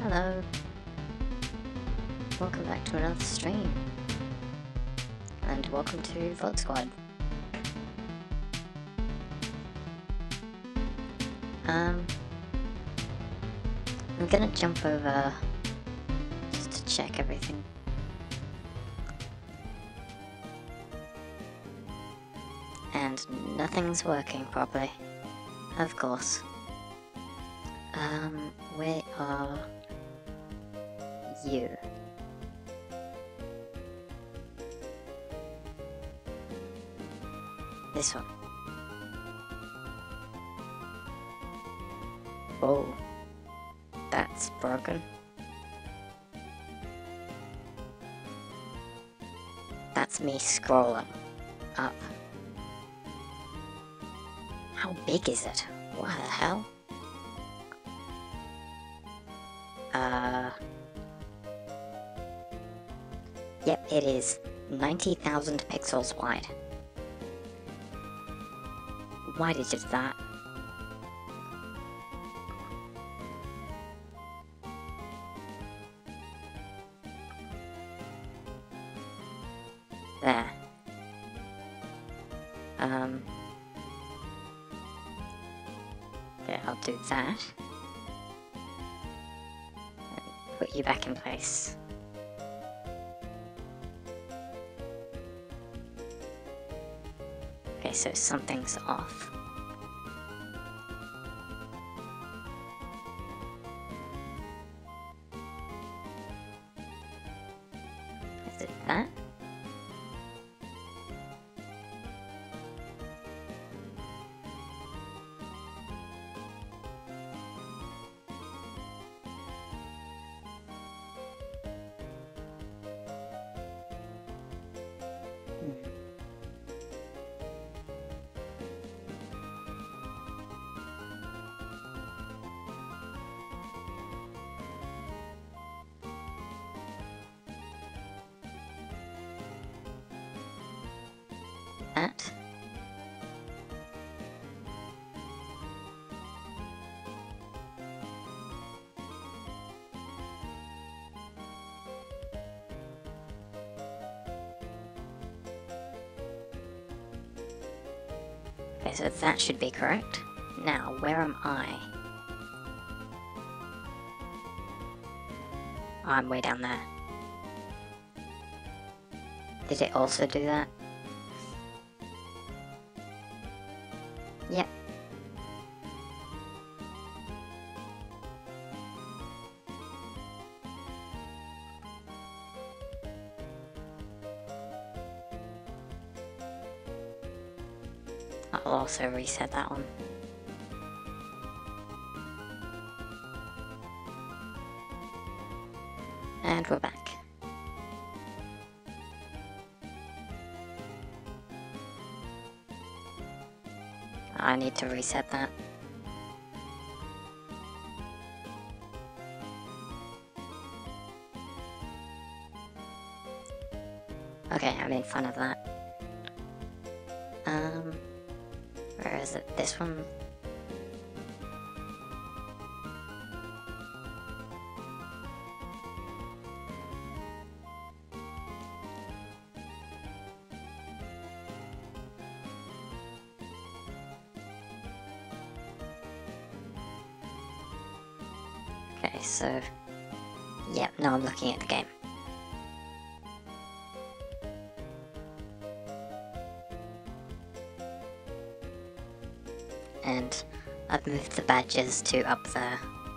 Hello. Welcome back to another stream. And welcome to Vote Squad. I'm gonna jump over just to check everything. And nothing's working properly. Of course. Where are you? This one. Oh, that's broken. That's me scrolling up. How big is it? What the hell? Yep, it is 90,000 pixels wide. Why did you do that? There. Okay, I'll do that. And put you back in place. Okay, so something's off. Is it that? That? Okay, so that should be correct. Now, where am I? Oh, I'm way down there. Did it also do that? Yep. I'll also reset that one. And we're back. I need to reset that. Okay, I made fun of that. Where is it? This one? Okay, so... Yep, now I'm looking at the game. And I've moved the badges to up there.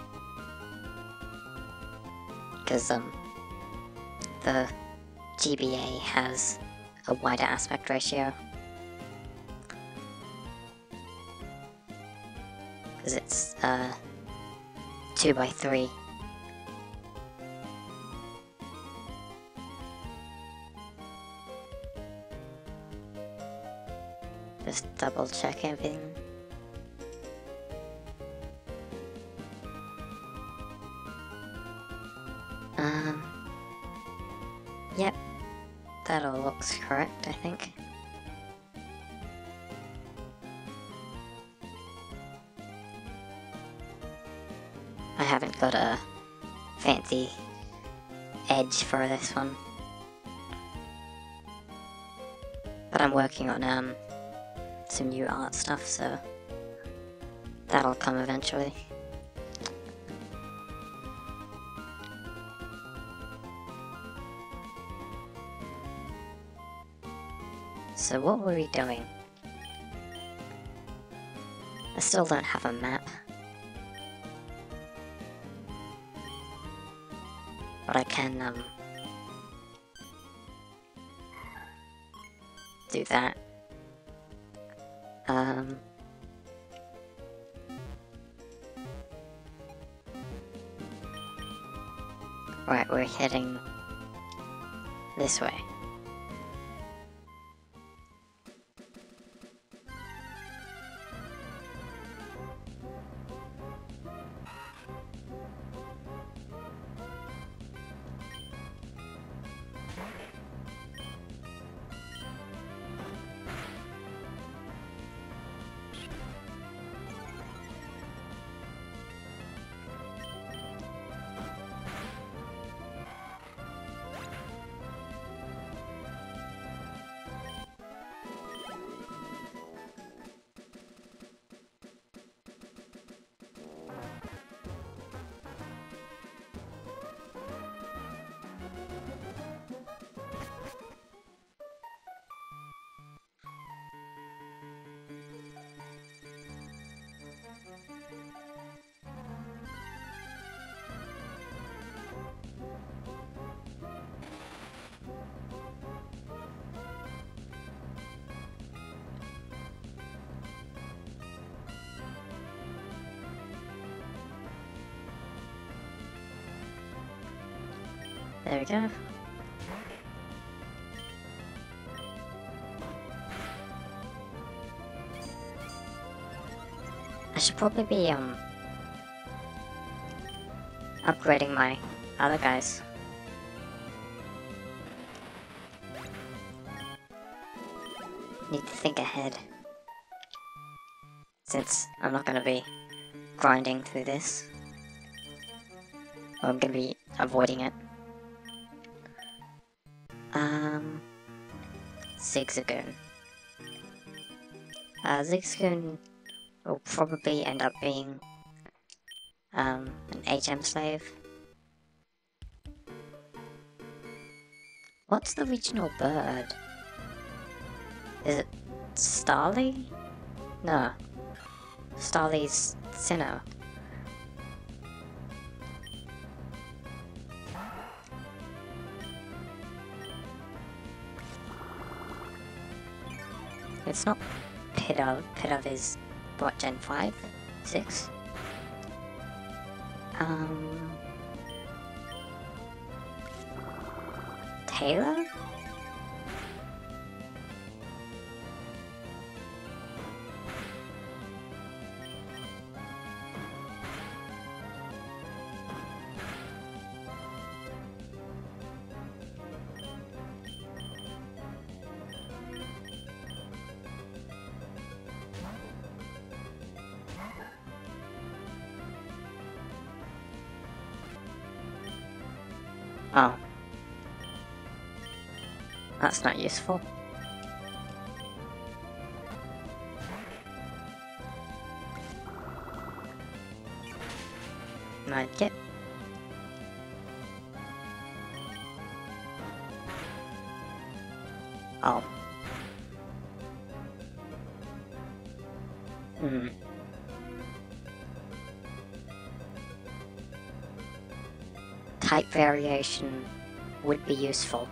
Because, the GBA has a wider aspect ratio. Because it's, 2:3. Just double check everything. Yep, that all looks correct, I think. I haven't got a fancy edge for this one. But I'm working on some new art stuff, so that'll come eventually. So what were we doing? I still don't have a map. But I can do that. Right, we're heading this way. There we go. I should probably be upgrading my other guys. Need to think ahead, since I'm not gonna be grinding through this. Or I'm gonna be avoiding it. Zigzagoon. Zigzagoon will probably end up being an HM slave. What's the regional bird? Is it Starly? No. Starly's Sinnoh. It's not Pidove. Pidove is what, Gen 5? 6? Taylor? Oh. That's not useful. Medkit. Oh. Type variation would be useful.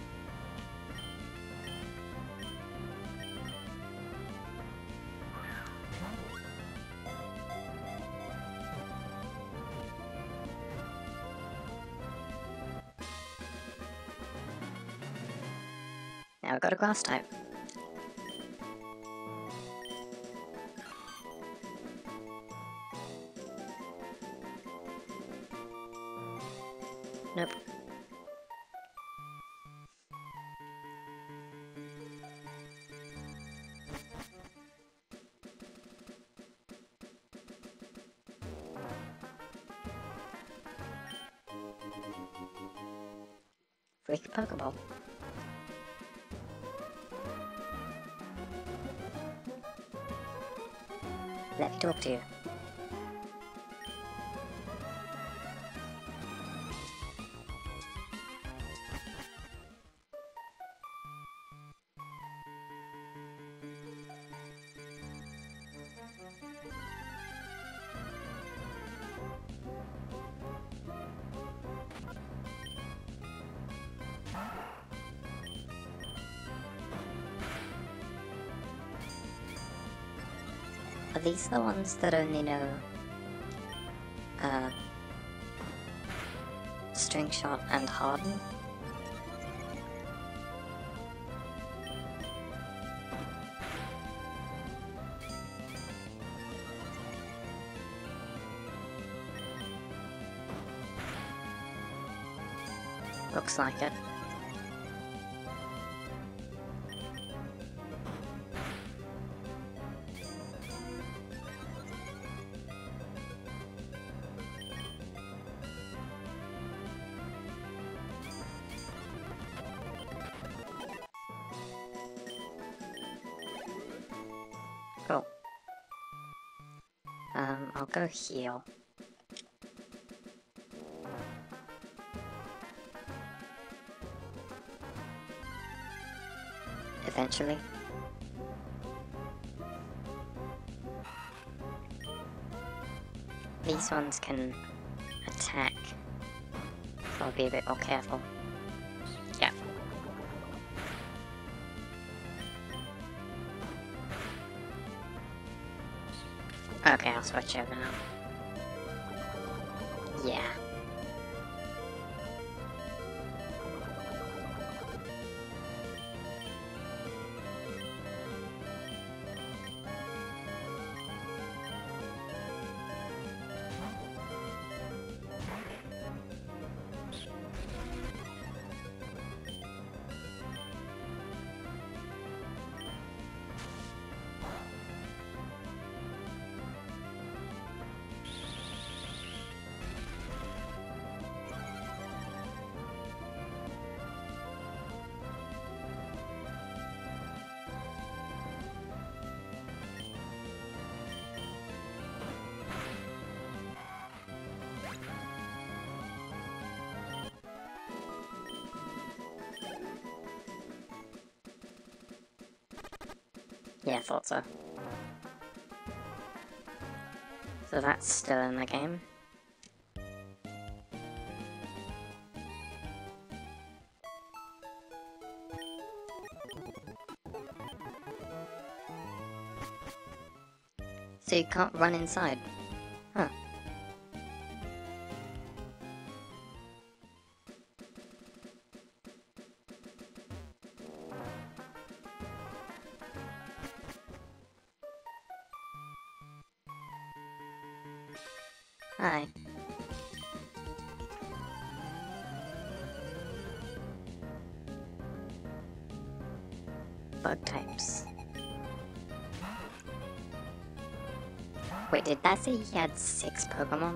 Now I've got a grass type. Nope. Freak Pokeball. Let me talk to you. Are these the ones that only know String Shot and Harden? Looks like it. Cool. I'll go heal. Eventually. These ones can attack, so I'll be a bit more careful. Yeah. Okay, I'll switch over now. Yeah. Yeah, I thought so. So that's still in the game. So you can't run inside? Huh. Hi. Bug types. Wait, did that say he had 6 Pokemon?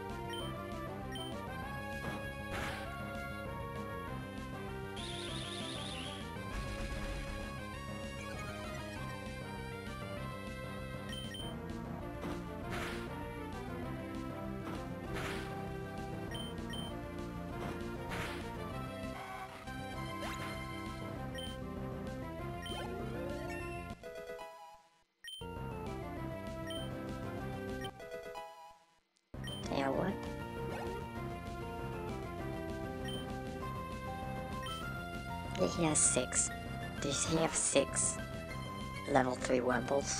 Yeah, what? Yeah, he has 6. Does he have 6 level 3 Wurmples?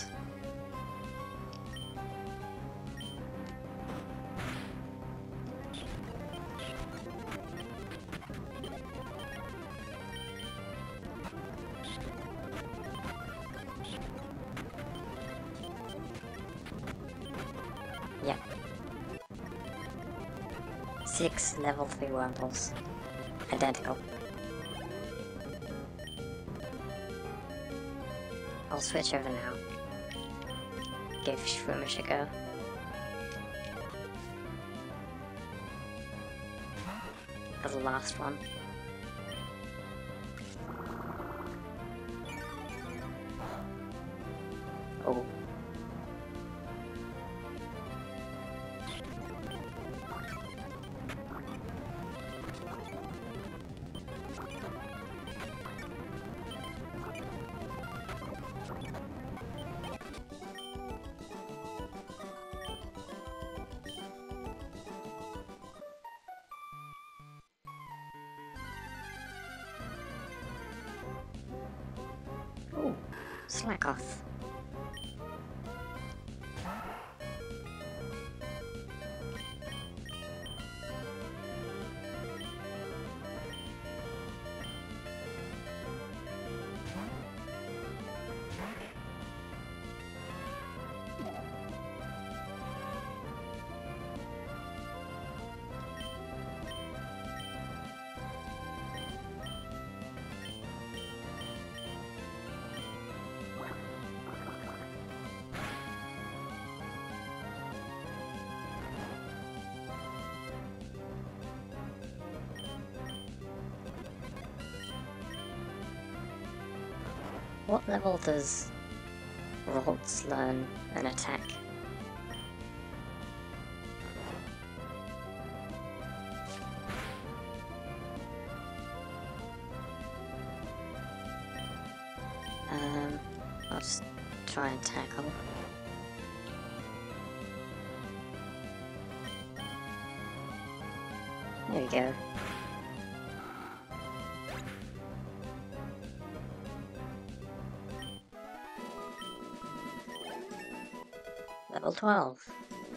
Yep. 6 level 3 Wurmples. Identical. I'll switch over now. Give Shroomish a go. For the last one. Slackoth. What level does Ralts learn an attack? I'll just try and tackle. There we go. Level 12.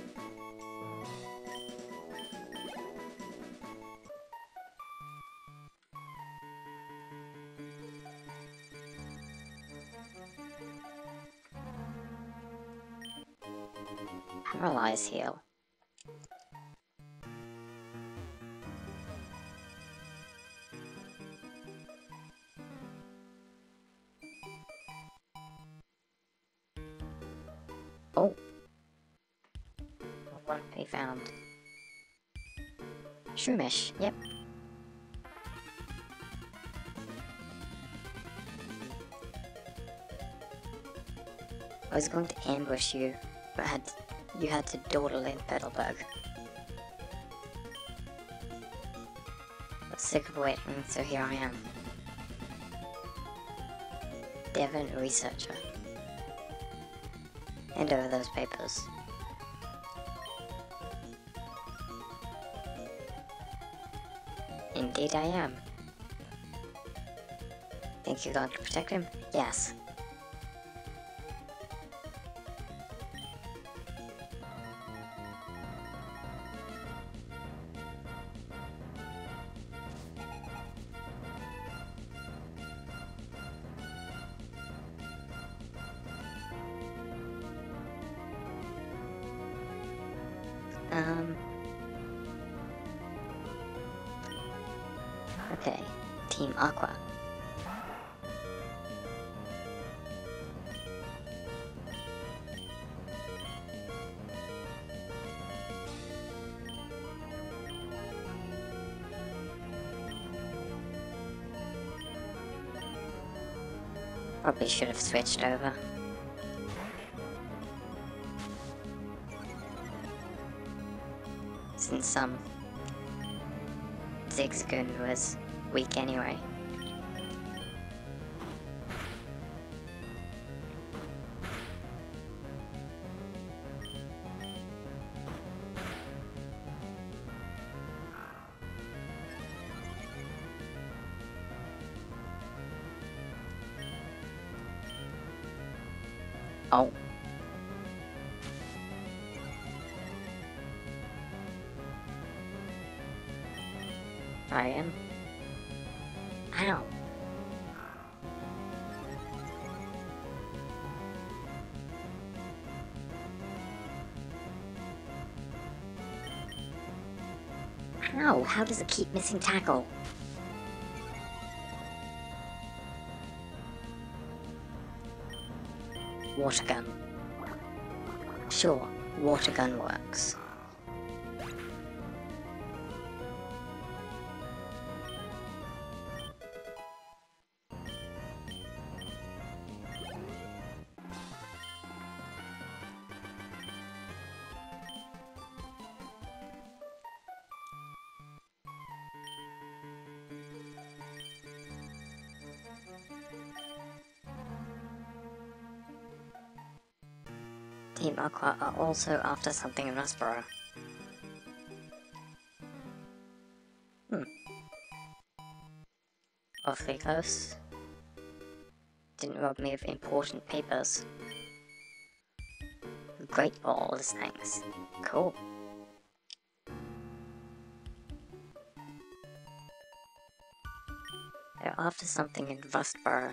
Paralyze heal. Oh. One he found. Shroomish, yep. I was going to ambush you, but you had to dawdle in Petalburg. I was sick of waiting, so here I am. Devon researcher. Hand over those papers. Indeed I am. Think you're going to protect him? Yes. Okay, Team Aqua. Probably should have switched over. Since Zigzagoon was weak anyway. Oh. I am. Ow. Ow, how does it keep missing tackle? Water gun. Sure, water gun works. Team Aqua are also after something in Rustboro. Awfully close. Didn't rob me of important papers. Great balls, thanks. Cool. They're after something in Rustborough.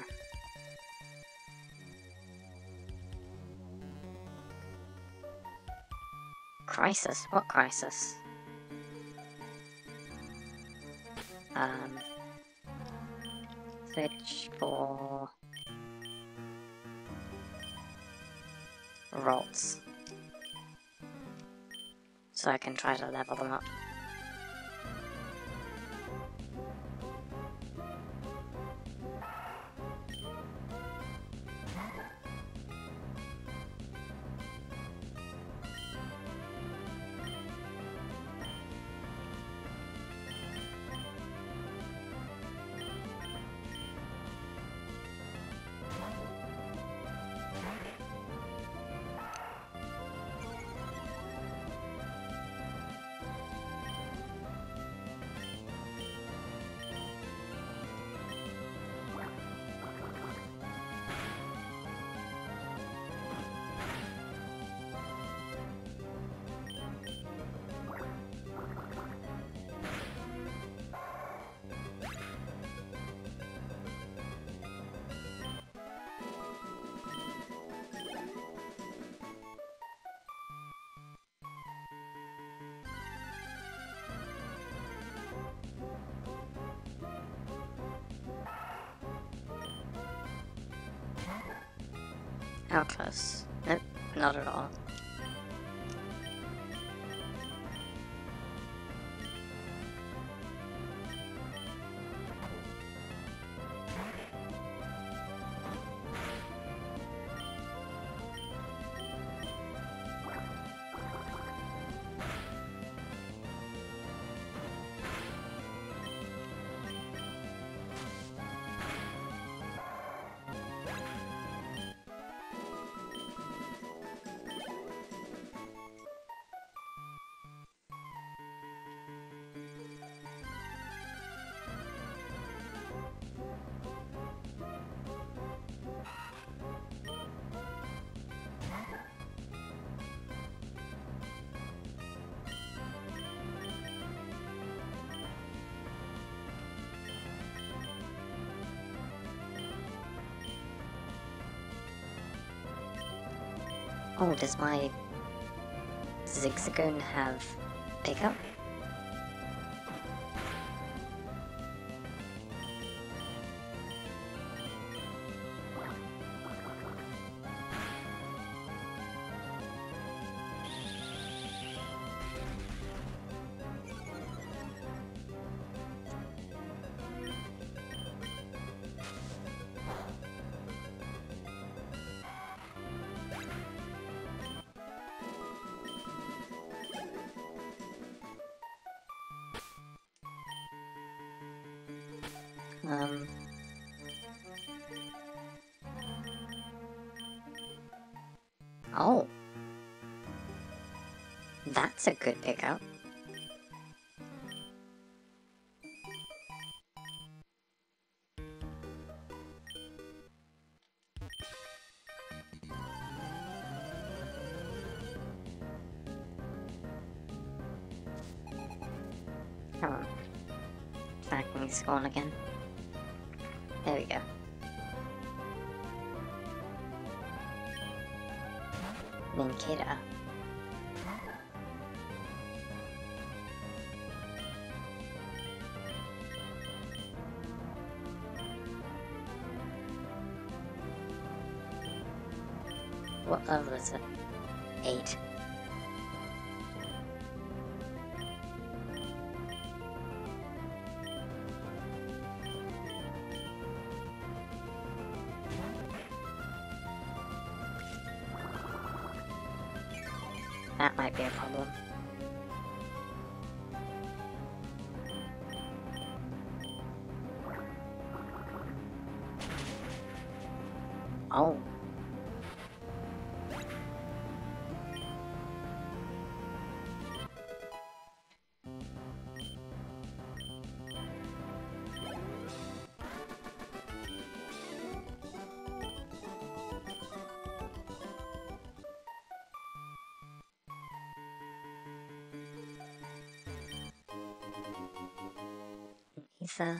Crisis? What crisis? Search for rolls, so I can try to level them up. How close? Nope, not at all. Oh, does my Zigzagoon have pickup? Oh. That's a good pickup. Come on. Tracking spawn again. There we go. Ninkita. What level is it? 8. That might be a problem. Oh. Ether.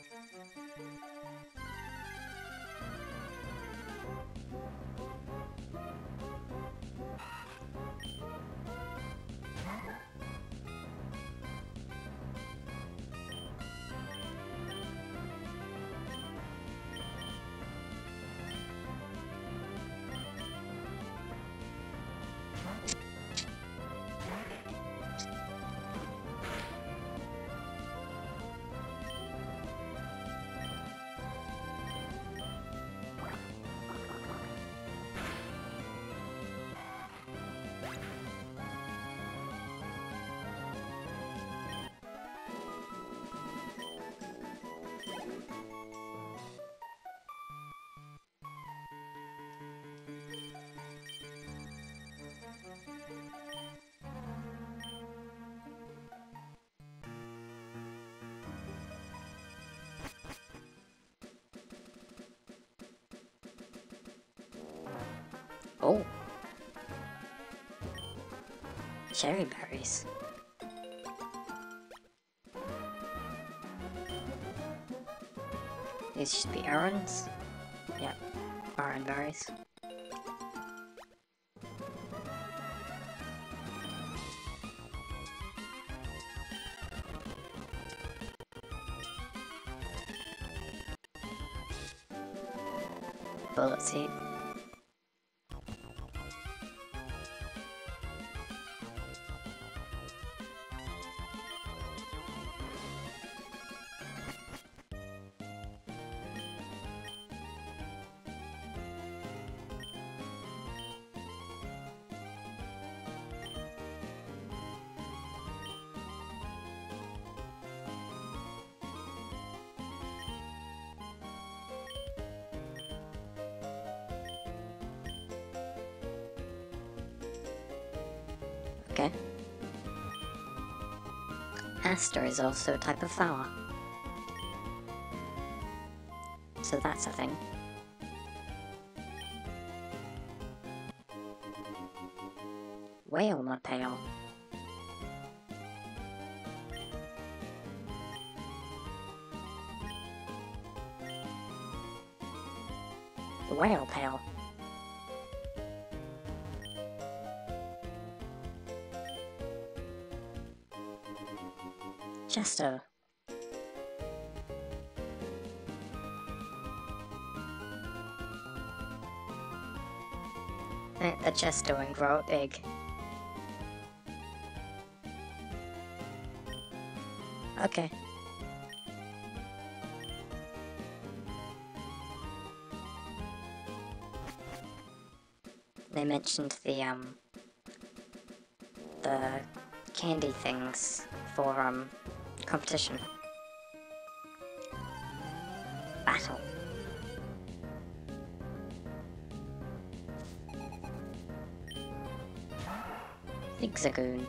Oh! Cherry berries. These should be orange. Yep, orange berries. Bullet seed. Okay. Aster is also a type of flower. So that's a thing. Whale mud pail. The whale pail. Chester. The Chester and grow big. Okay. They mentioned the candy things for competition. Battle. Zigzagoon.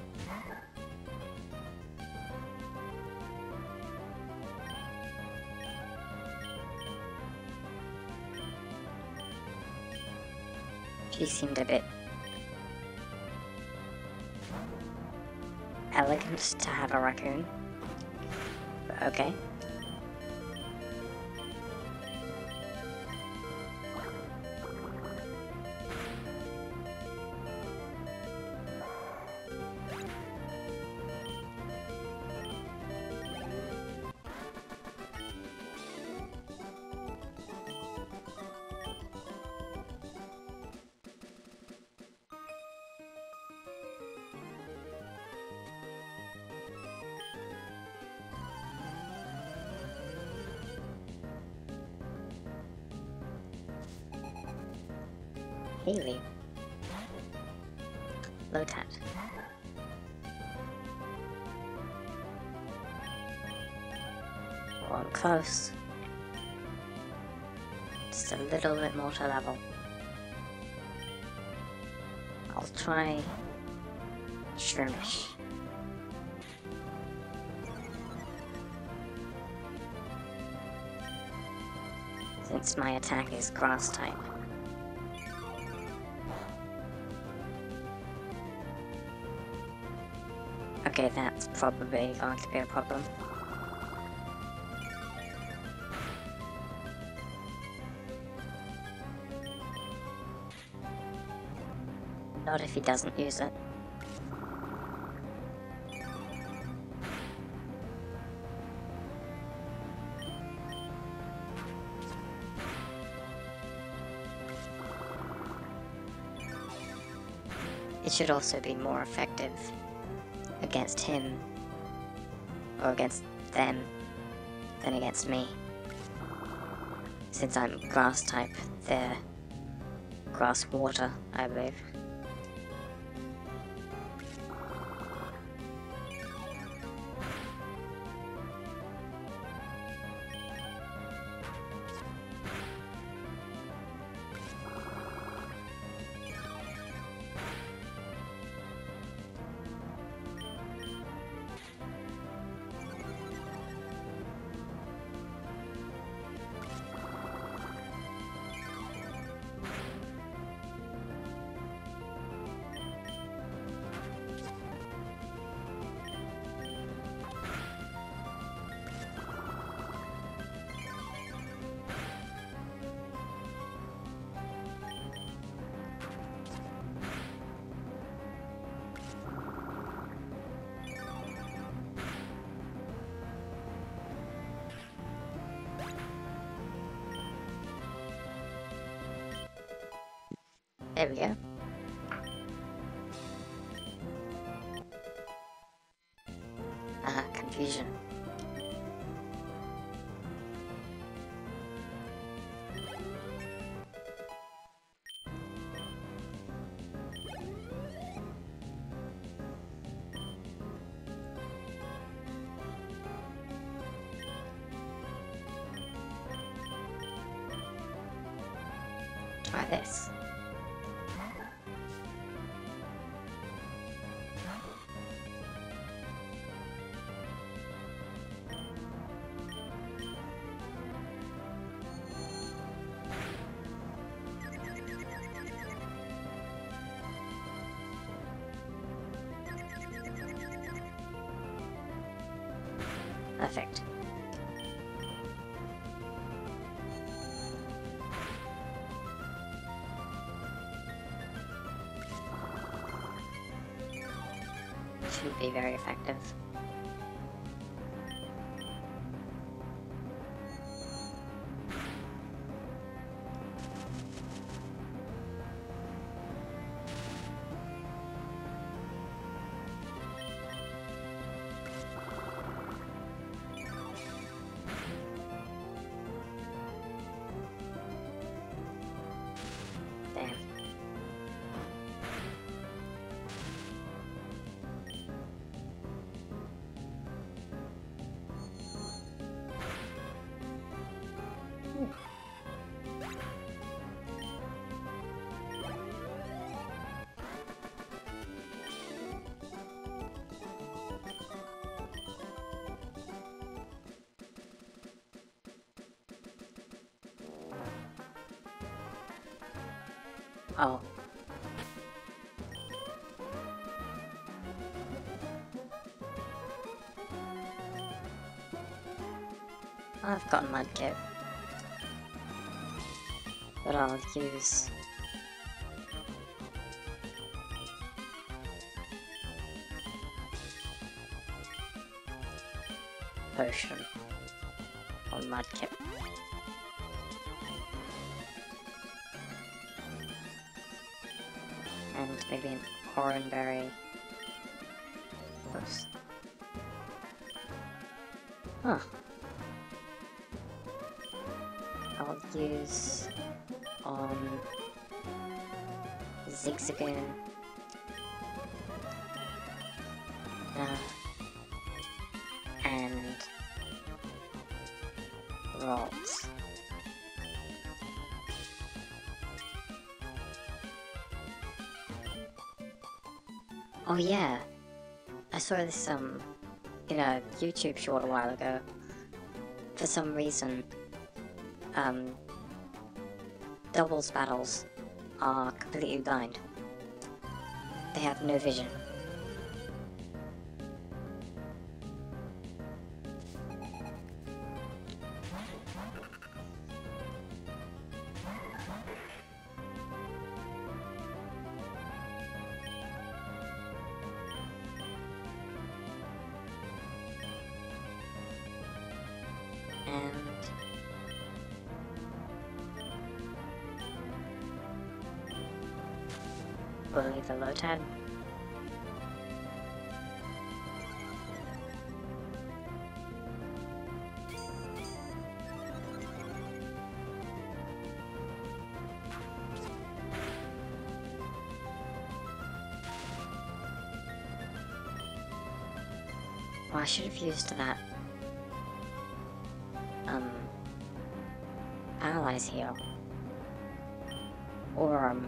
She seemed a bit elegant to have a raccoon, but okay. Haley. Lotat. Well, I'm close. Just a little bit more to level. I'll try Shroomish. Since my attack is grass type. Okay, that's probably going to be a problem. Not if he doesn't use it. It should also be more effective against him, or against them, than against me. Since I'm grass type, they're grass water, I believe. There we go. Confusion. Try this. Perfect. Should be very effective. Damn. Oh. I've got Mudkip, but I'll use Potion on Mudkip. And maybe an Oranberry. Oops. Huh. I'll use on Zigzagoon. And Rolls. Oh yeah, I saw this in a YouTube short a while ago. For some reason, doubles battles are completely blind. They have no vision. bully the Lotad. Well, I should have used that, Paralyze heal. Or,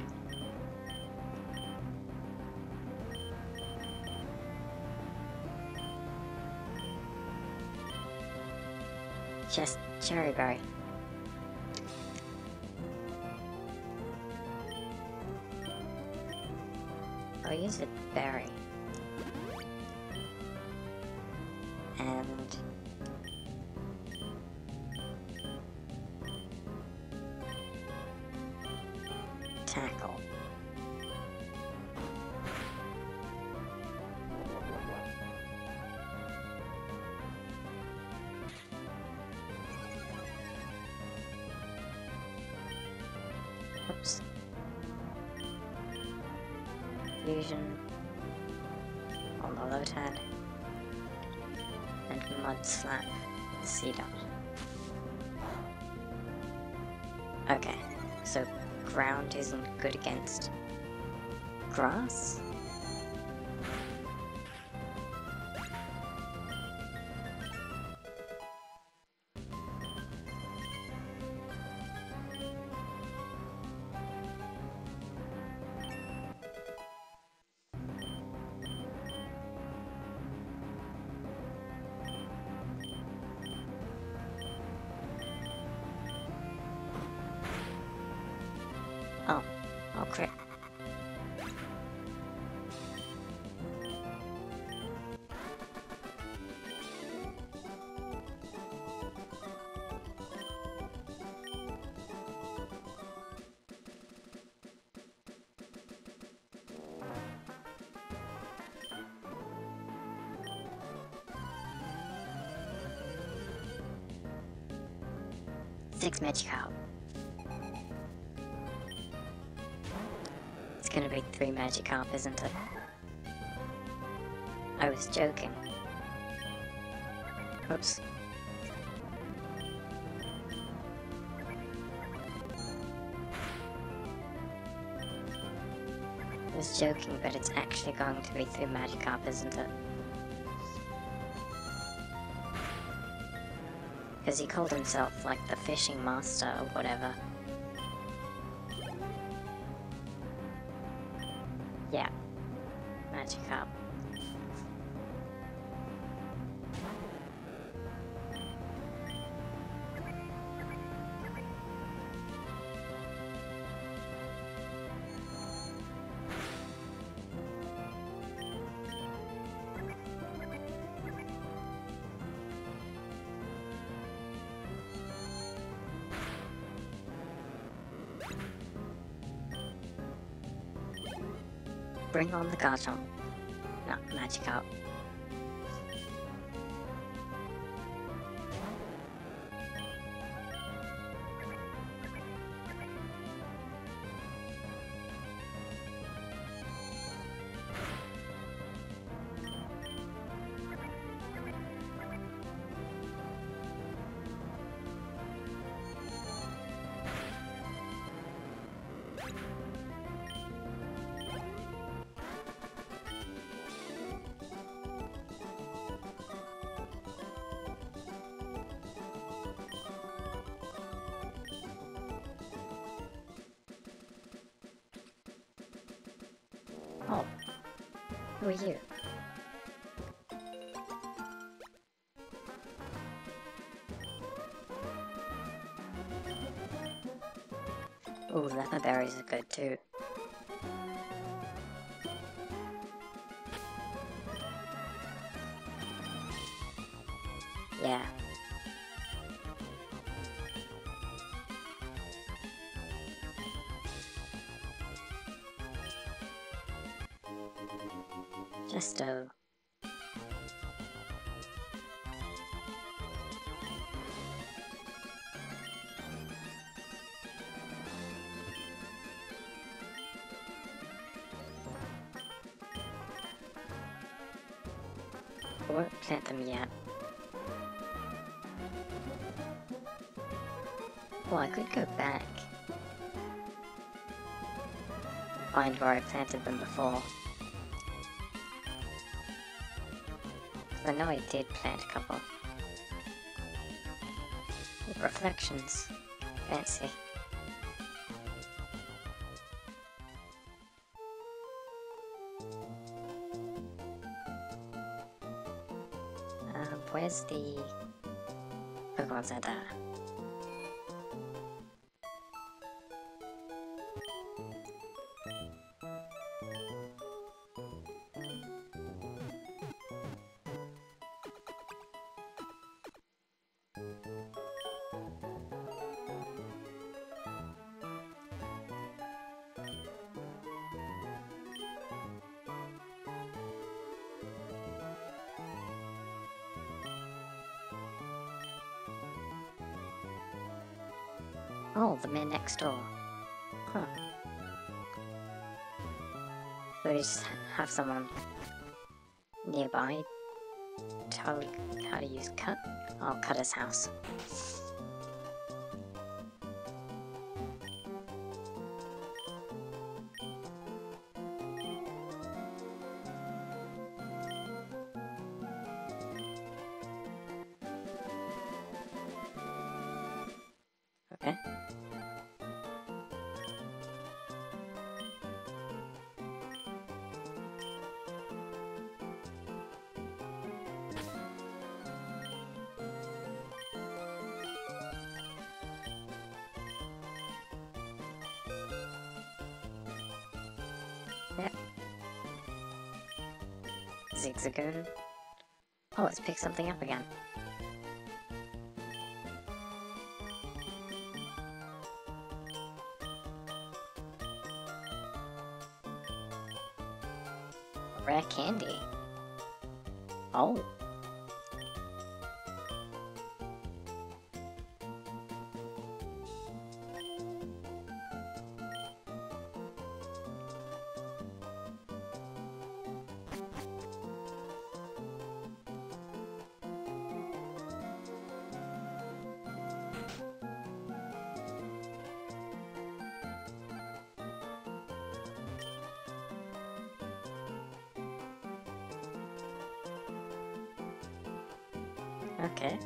just Cherry Berry. I'll use a berry. And tackle. Oops. Fusion on the Lotad. And Mud Slap C-Dot. Okay, so ground isn't good against grass? Oh, crap. Six Magikarp. It's gonna be 3 Magikarp, isn't it? I was joking. Oops. I was joking, but it's actually going to be 3 Magikarp, isn't it? Because he called himself, like, the fishing master or whatever. Yeah. Magikarp. Bring on the Garchomp. Not Magikarp. Oh. Who are you? Ooh, leather berries are good too. Yeah. Just a... I won't plant them yet. Well, I could go back. Find where I planted them before. I know I did plant a couple. Reflections. Fancy. Where's the Pokemon Center? Oh, the man next door. Huh. So we just have someone nearby tell how to use cut? Oh, Cutter's house. Okay. Yep. Zigzagoon. Oh, let's pick something up again. Rare candy. Oh. Okay.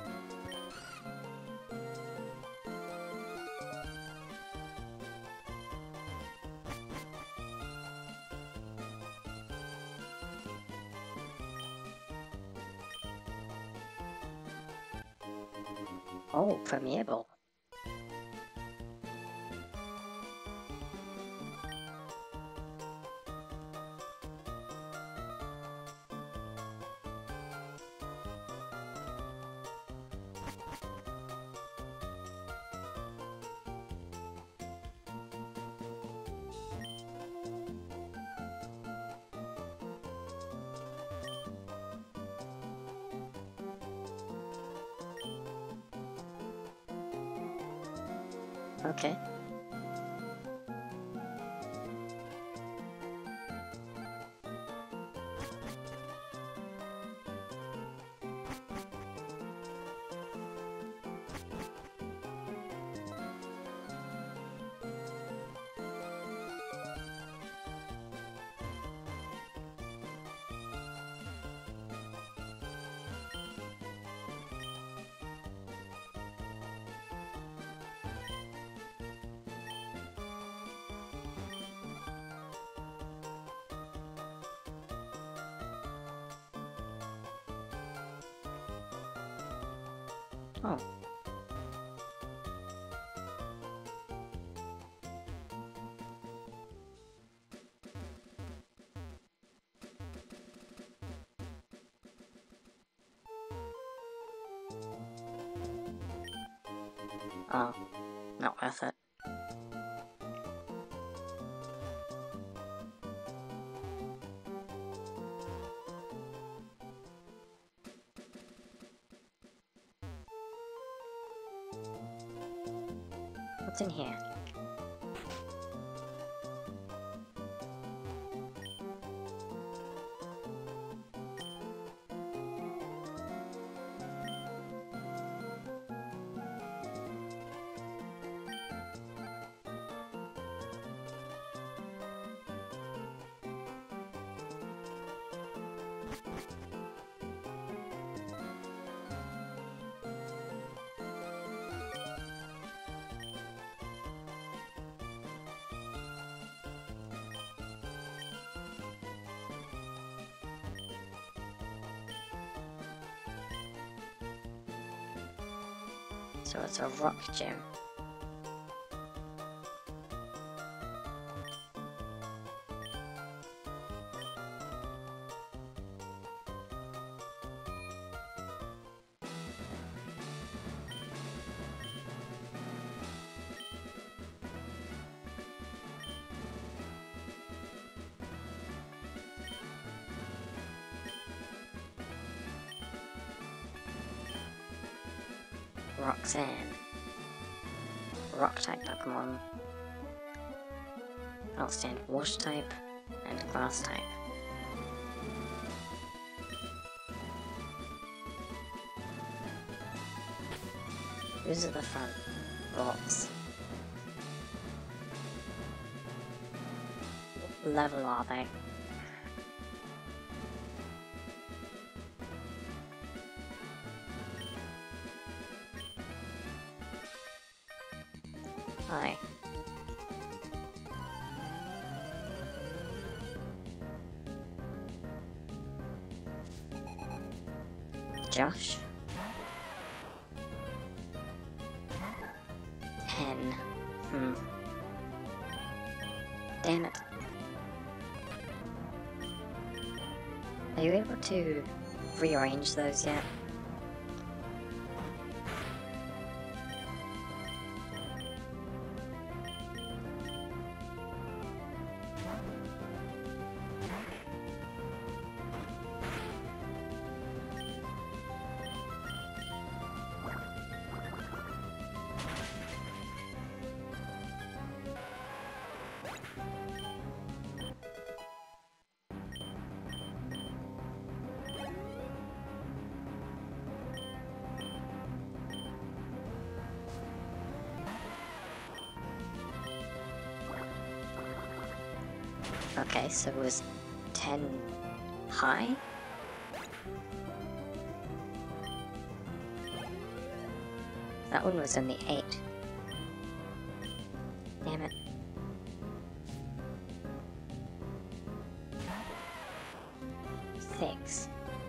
Oh, permeable. Okay. Oh. Oh, not worth it. What's in here? So it's a rock gym. Roxanne. Rock-type Pokemon. I'll stand Water-type and Grass-type. Who's at the front? Rocks. What level are they? Hi. Josh? 10. Damn it. Are you able to rearrange those yet? Okay, so it was 10 high? That one was only 8. Damn it. Six.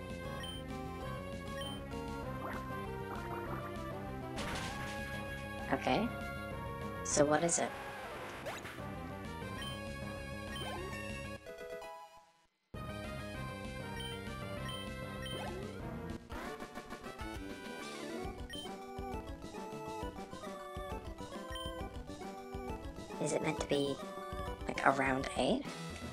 Okay. So what is it? Is it meant to be, like, around 8?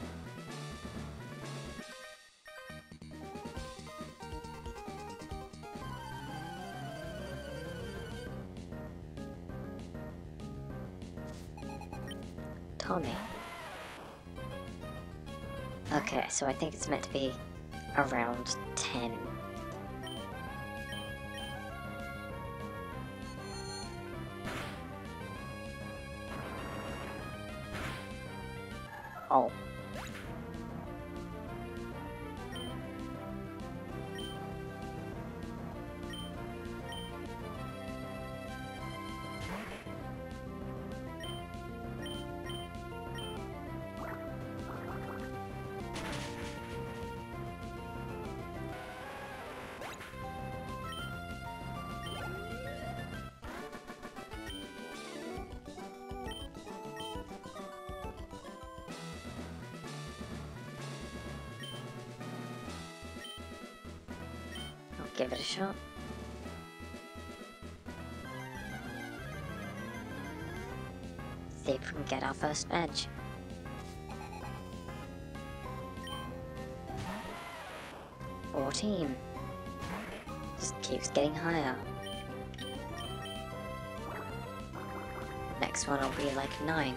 Tommy. Okay, so I think it's meant to be around 10. Oh. Give it a shot. See if we can get our first badge. $14. Just keeps getting higher. Next one will be like 9.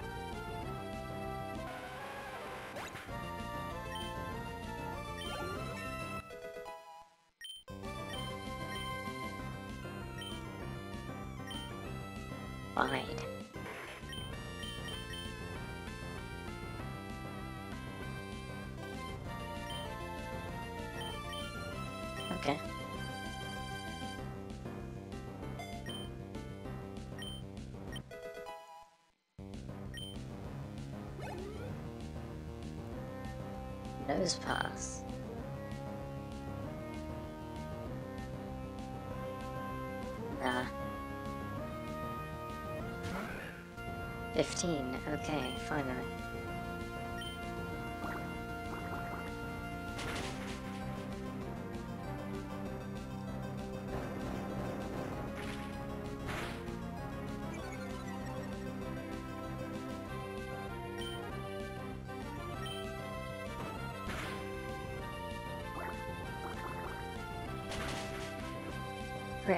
Wide. Okay. Nose pass. Nah. 15, okay, finally. Great.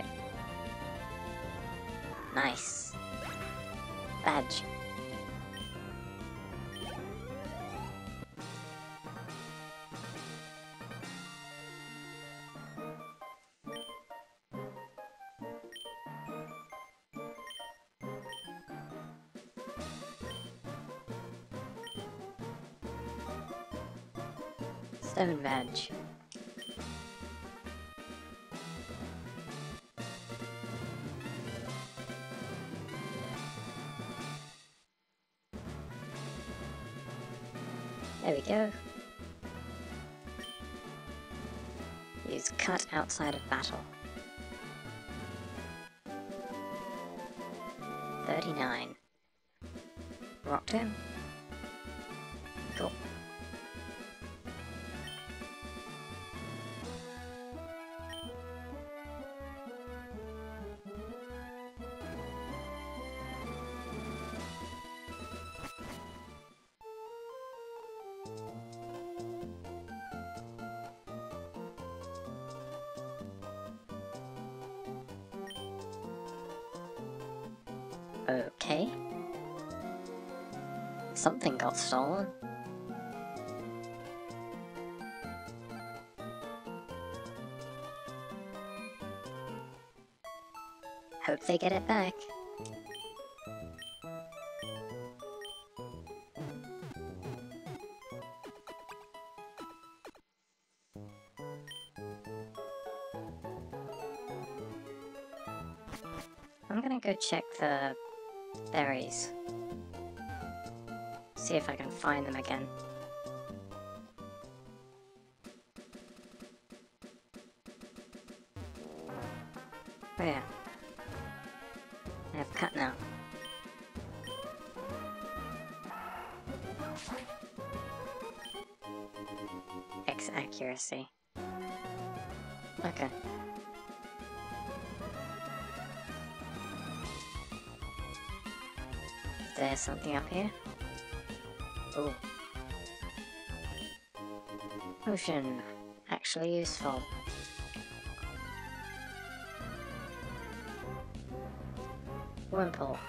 Nice. Badge. Stone badge. There we go. Use cut outside of battle. 39. Rocked him. Cool. Okay. Something got stolen. Hope they get it back. I'm gonna go check the berries. See if I can find them again. Oh yeah. I have cut now. X accuracy. Okay. There's something up here. Ooh. Potion. Actually useful. Wimple.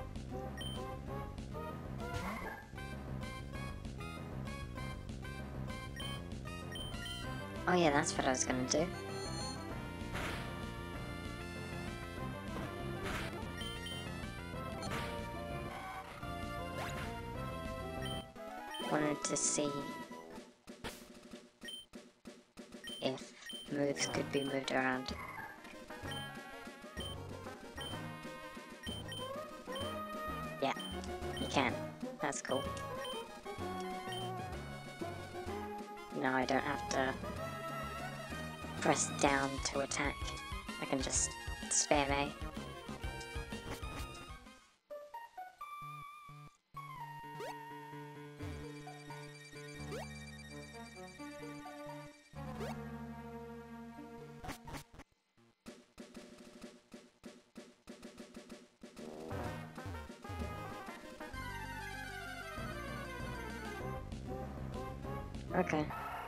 Oh yeah, that's what I was gonna do. Wanted to see if moves could be moved around. Yeah, you can. That's cool. Now I don't have to press down to attack. I can just spam A. Okay.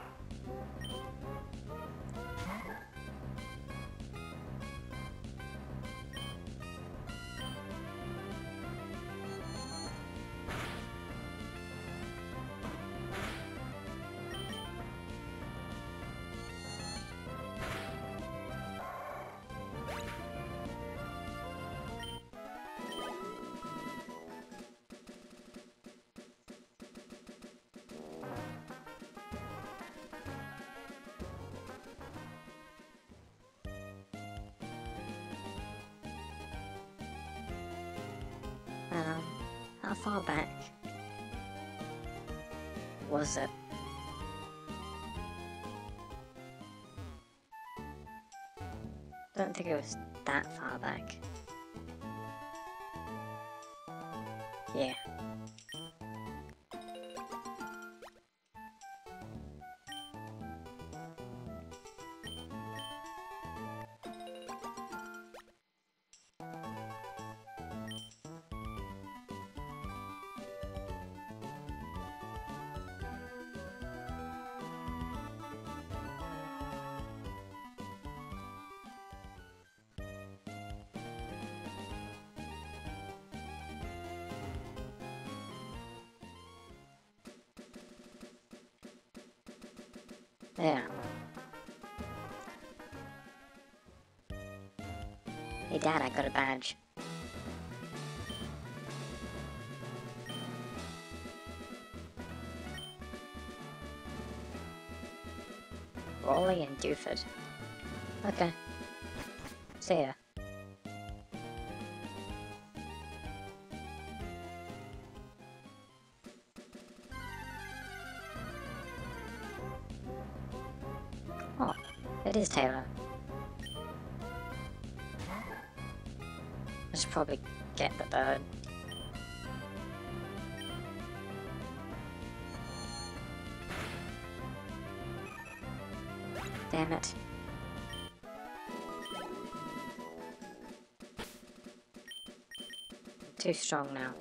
How far back was it? Don't think it was that far back. Yeah, Yeah. Yeah. Hey Dad, I got a badge. Raleigh and Duford. Okay. See ya. Oh, it is Taylor. I should probably get the bird. Damn it. Too strong now.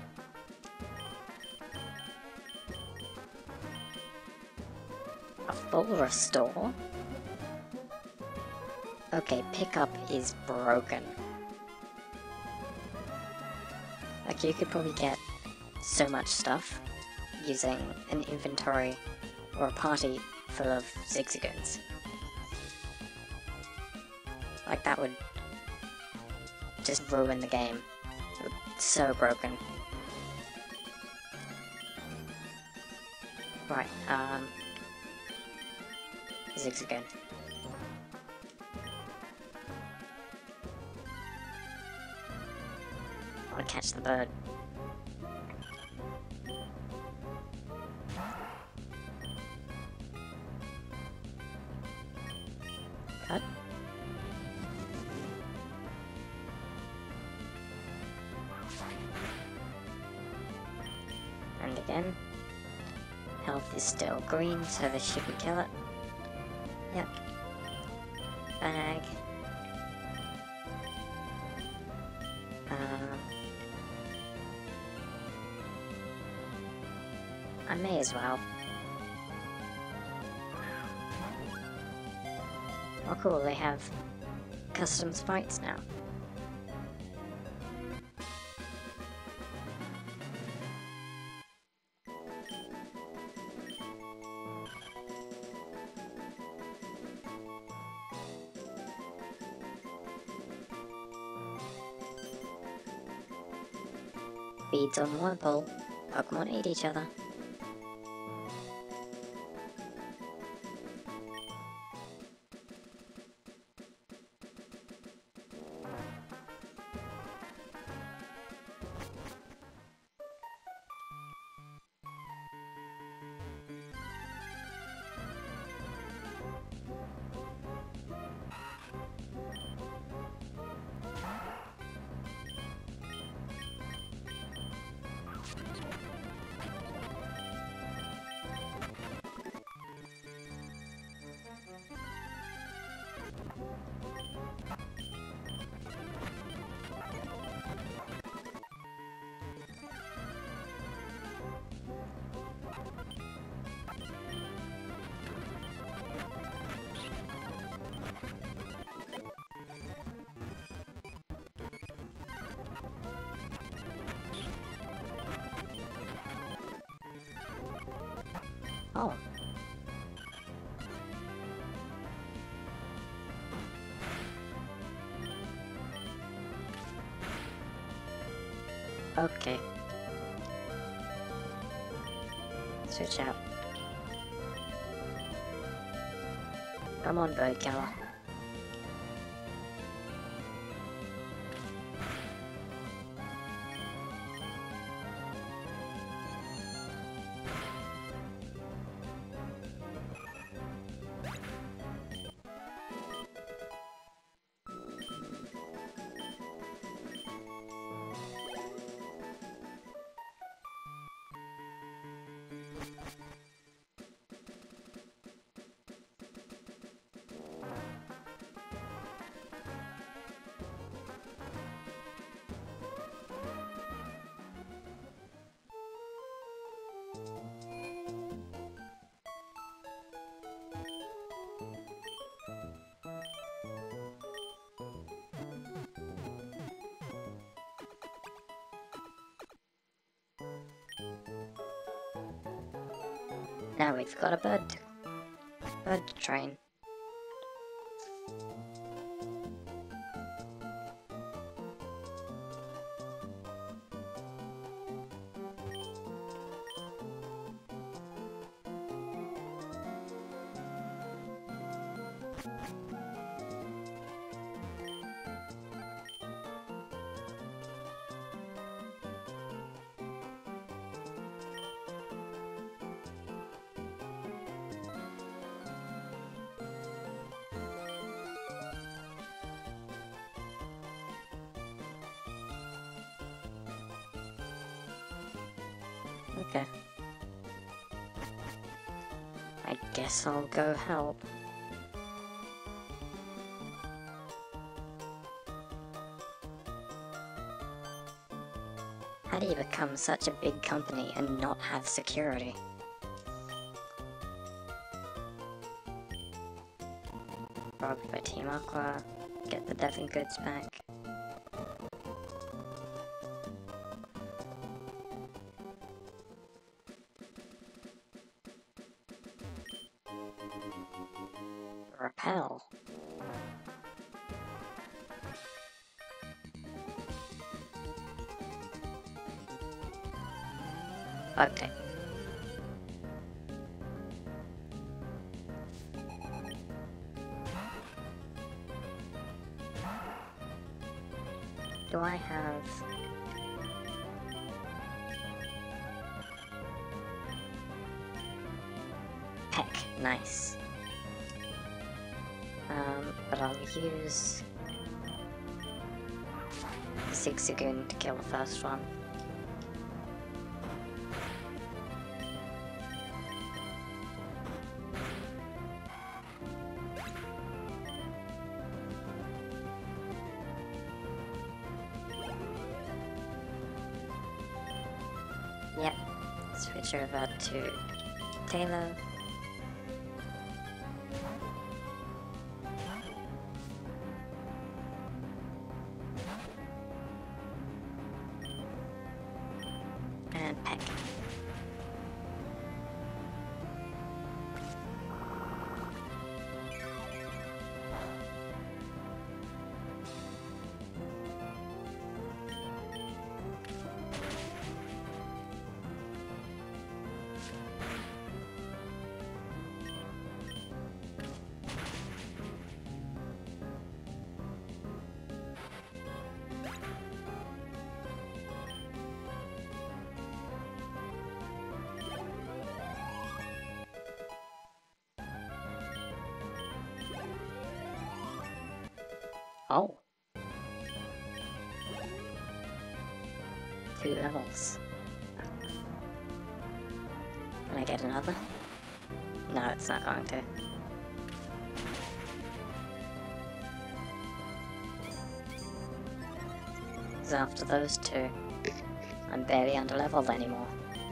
A full restore? Okay, pickup is broken. Like, you could probably get so much stuff using an inventory or a party full of zigzagoons. Like, that would just ruin the game. It's so broken. Right, zigzagoon. I want to catch the bird. Cut. And again. Health is still green, so this should kill it. Yep. Bag. I may as well. Oh cool, they have custom sprites now. Beads on one pole, Pokemon eat each other. Oh. Okay. Switch out. Come on, bird killer. Now we've got a bird to train. Okay. I guess I'll go help. How do you become such a big company and not have security? Robbed by Team Aqua, get the Devon goods back. Repel. Okay. Do I have... Peck, nice. But I'll use Zigzagoon to kill the first one. Yep, switch over to Taylor. And Peck. Oh. 2 levels. Can I get another? No, it's not going to. Because after those 2, I'm barely under-leveled anymore.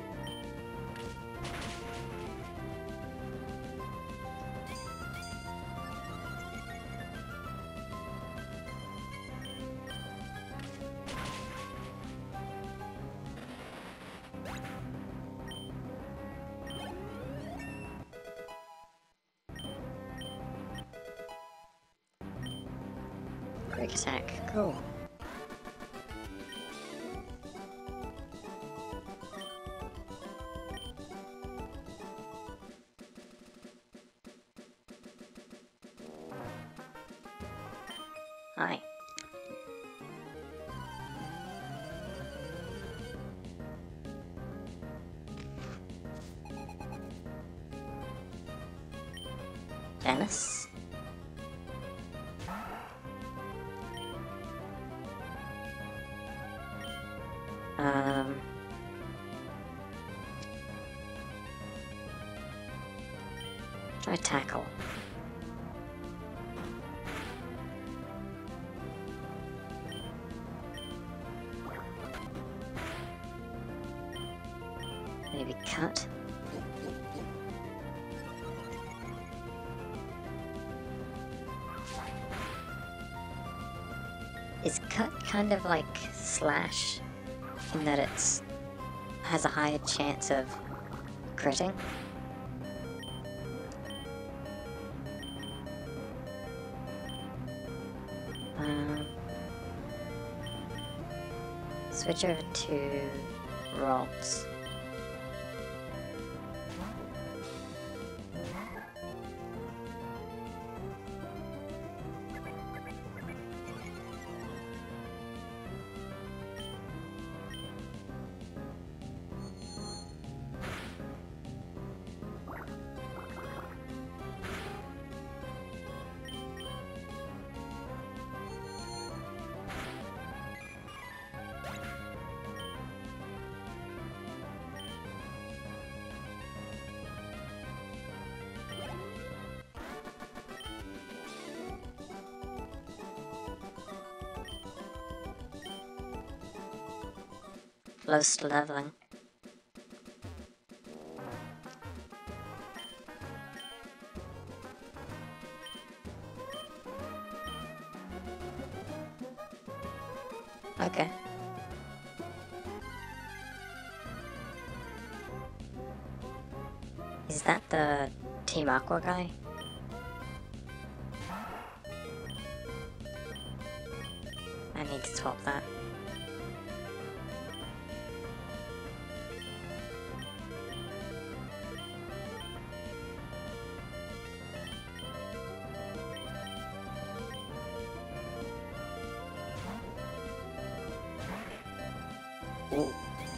Quick attack, cool. Hi. Dennis? Try tackle. Maybe cut. Is cut kind of like slash in that it's has a higher chance of critting? Switch over to rolls. Close to leveling. Okay. Is that the Team Aqua guy? I need to swap that. Ooh.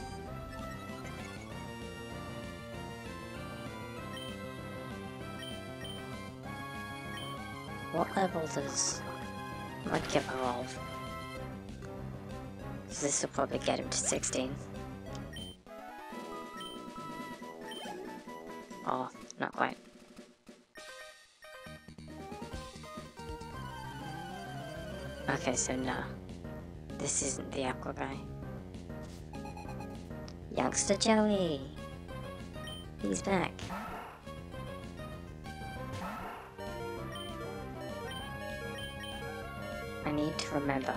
What level does Mudkip evolve? So this will probably get him to 16. Oh, not quite. Okay, so no. This isn't the Aqua guy. Youngster Joey! He's back. I need to remember.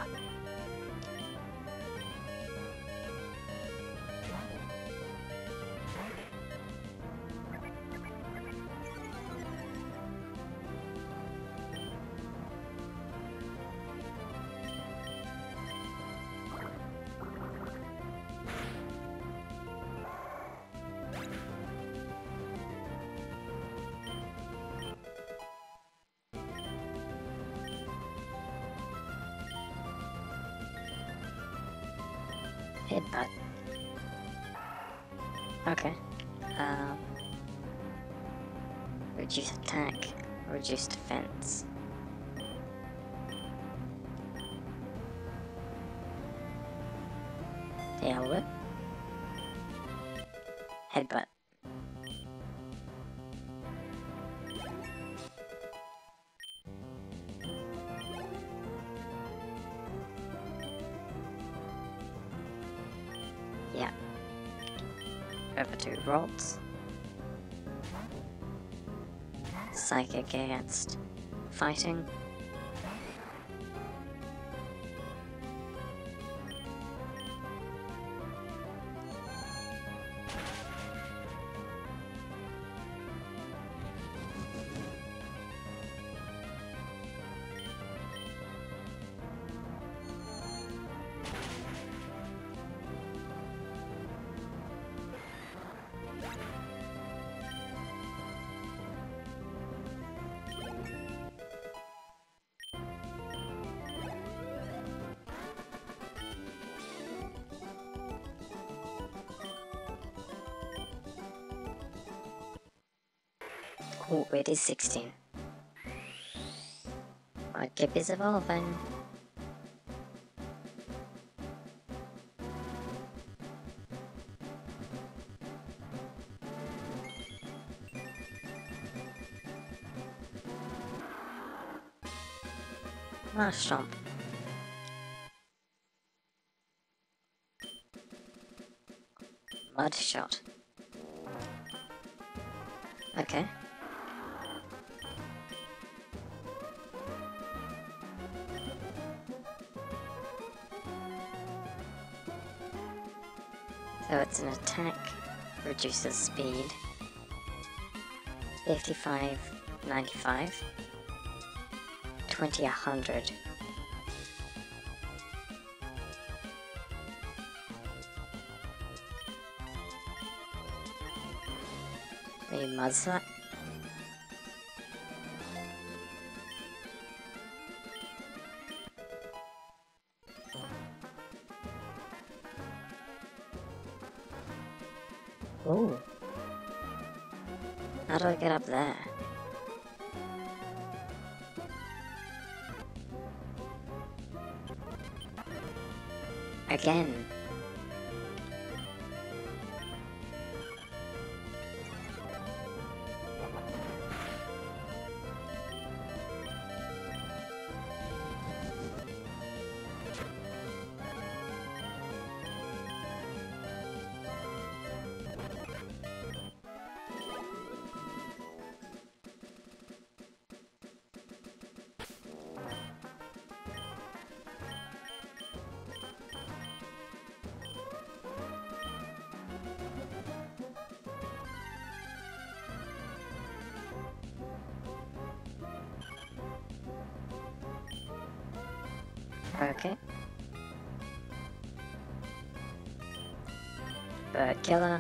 Headbutt. Okay. Reduce attack, reduce defense. Tail whip. Headbutt. Yeah. Over to rolls. Psychic against fighting. Oh, it is 16. Mudkip is evolving. Ah, stomp. Mud shot. Okay. So it's an attack, reduces speed, 55, 95, 20, 100. Maybe mud slap? Ooh. How do I get up there? Again. Okay. Bird killer.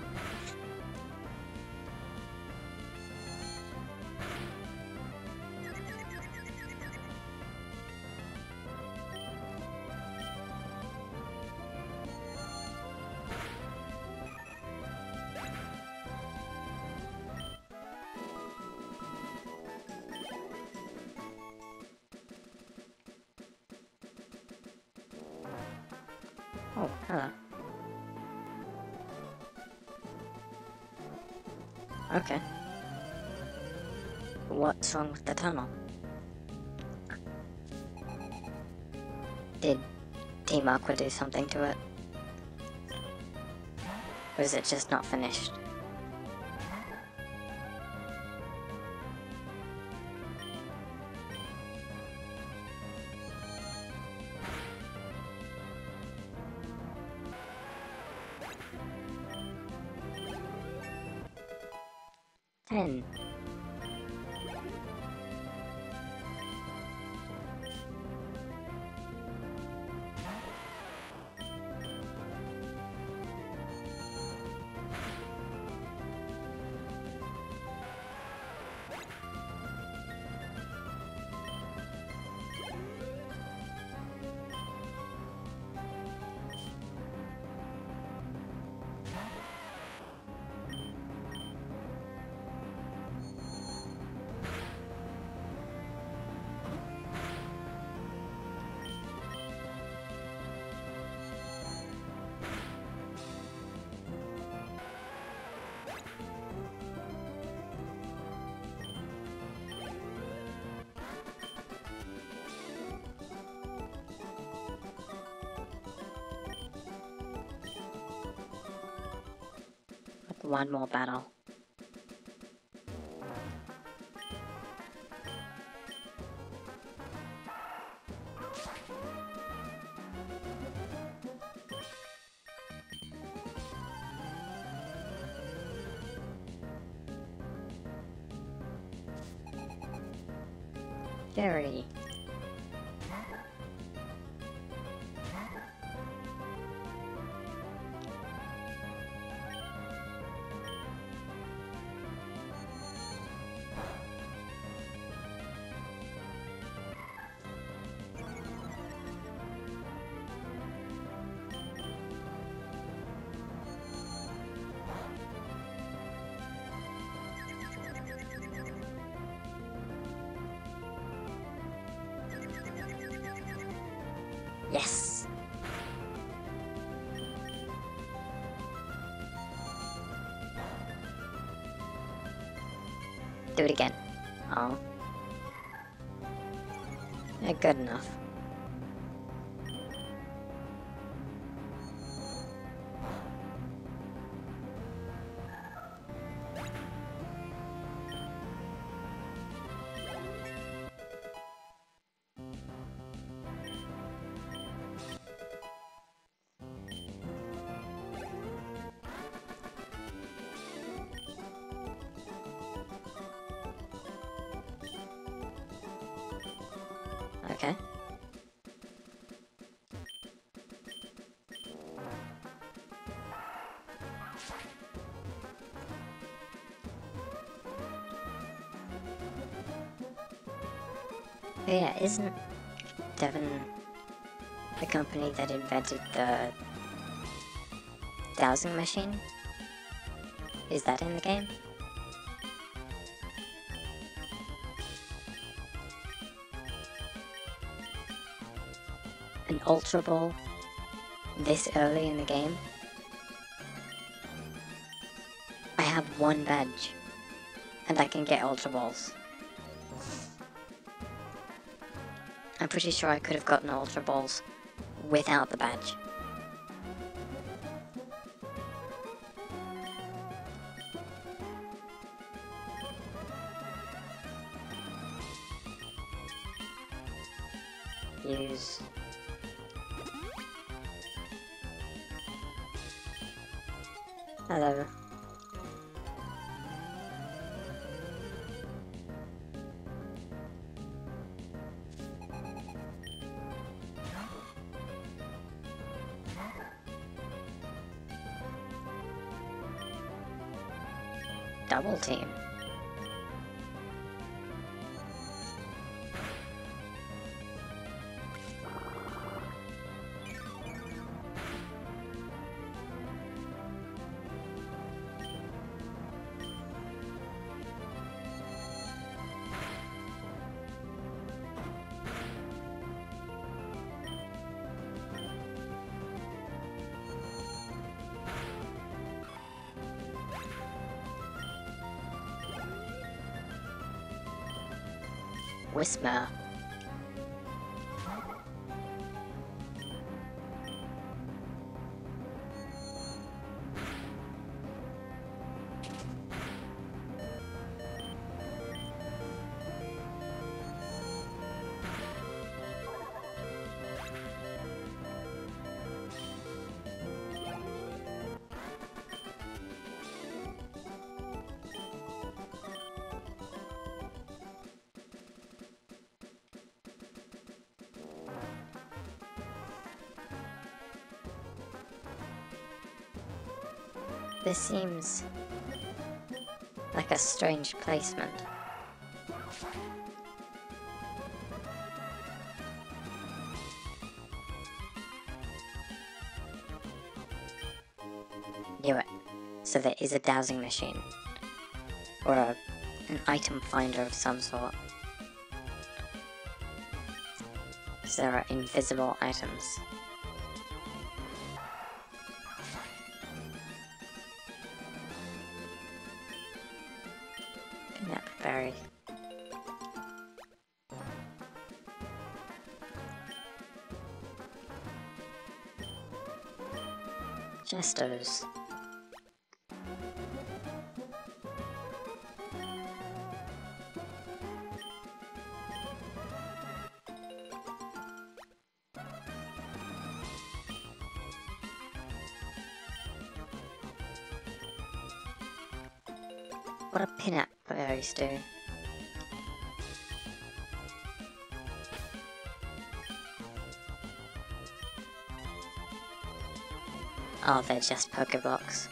Oh, hello. Okay. What's wrong with the tunnel? Did Team Aqua do something to it? Or is it just not finished? Ten. One more battle. Jerry. Yes! Do it again. Oh. Yeah, good enough. Okay. Oh yeah, isn't Devon the company that invented the dowsing machine? Is that in the game? An Ultra Ball this early in the game? I have one badge, and I can get Ultra Balls. I'm pretty sure I could have gotten Ultra Balls without the badge. Use. Hello. Double team. Whisper. This seems like a strange placement. Knew it. So there is a dowsing machine. Or an item finder of some sort. Because there are invisible items. Berry. Gestos. What do pin-up berries do? Oh, they're just Pokeblocks.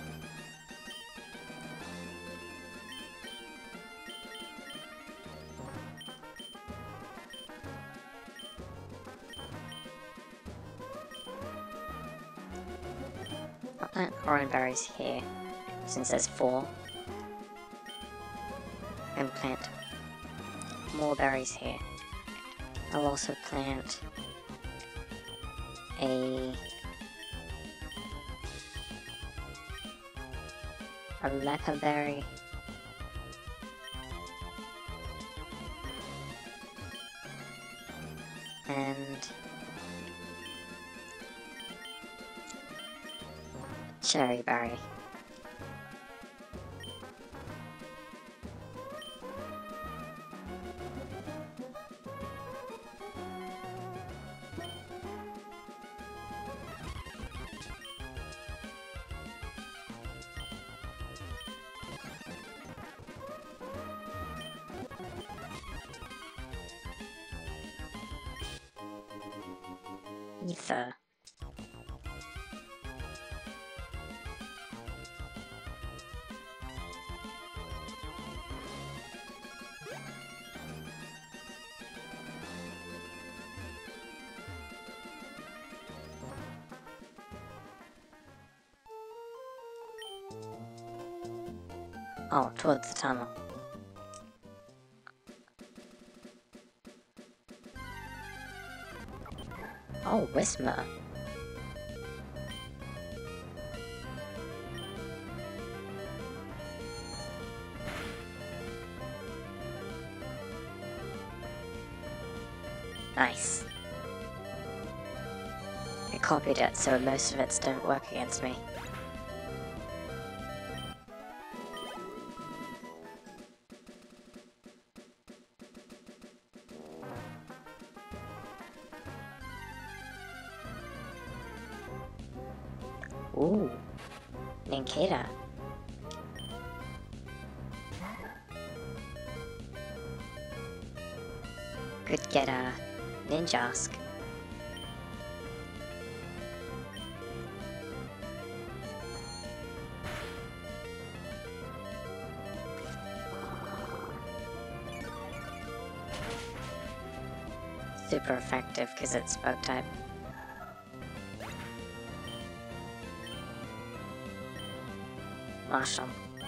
I'll plant orange berries here, since there's 4. And plant more berries here. I'll also plant a leper berry. And cherry berry. Ether. Oh, towards the tunnel. Oh, Whismer. Nice. I copied it so most of it don't work against me. Ooh, Ninkata. Could get a Ninjask. Super effective because it's bug type. Awesome.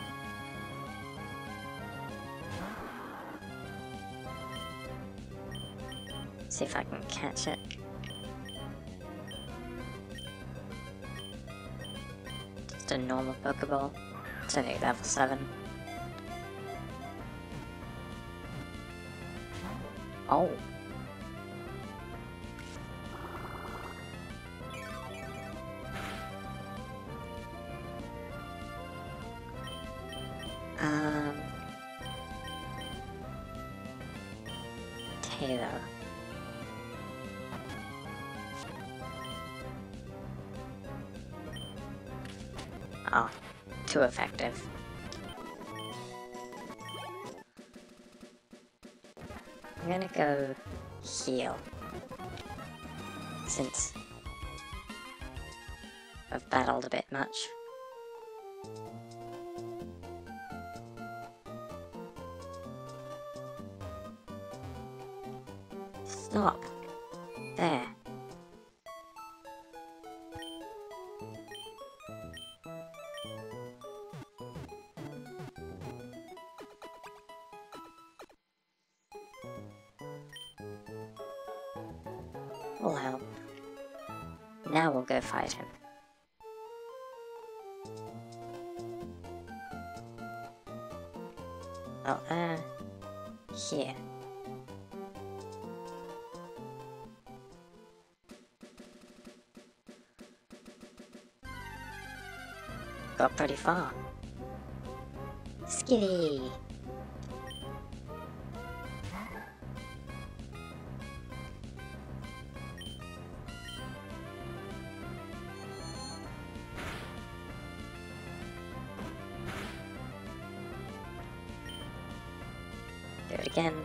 See if I can catch it. Just a normal Pokeball. It's only level 7. Oh. Taylor. Oh, too effective. I'm gonna go heal, since I've battled a bit much. Stop. There. Will help. Now we'll go fight him. Oh, here. Got pretty far. Skitty! Do it again.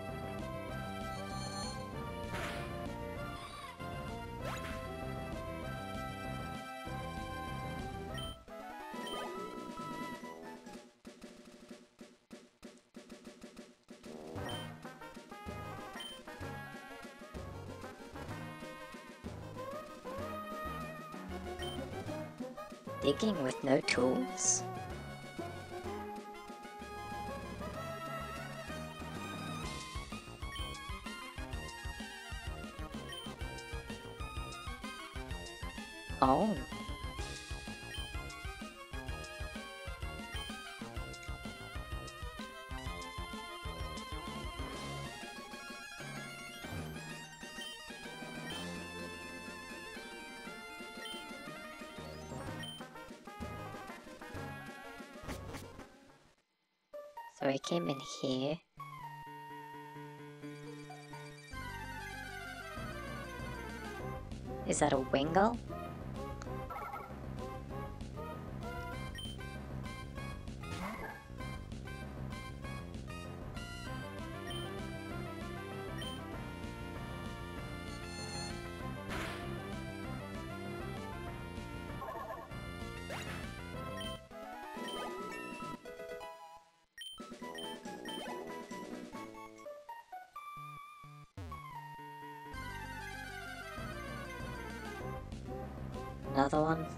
Digging with no tools? Oh. So I came in here. Is that a Wingull? Another one.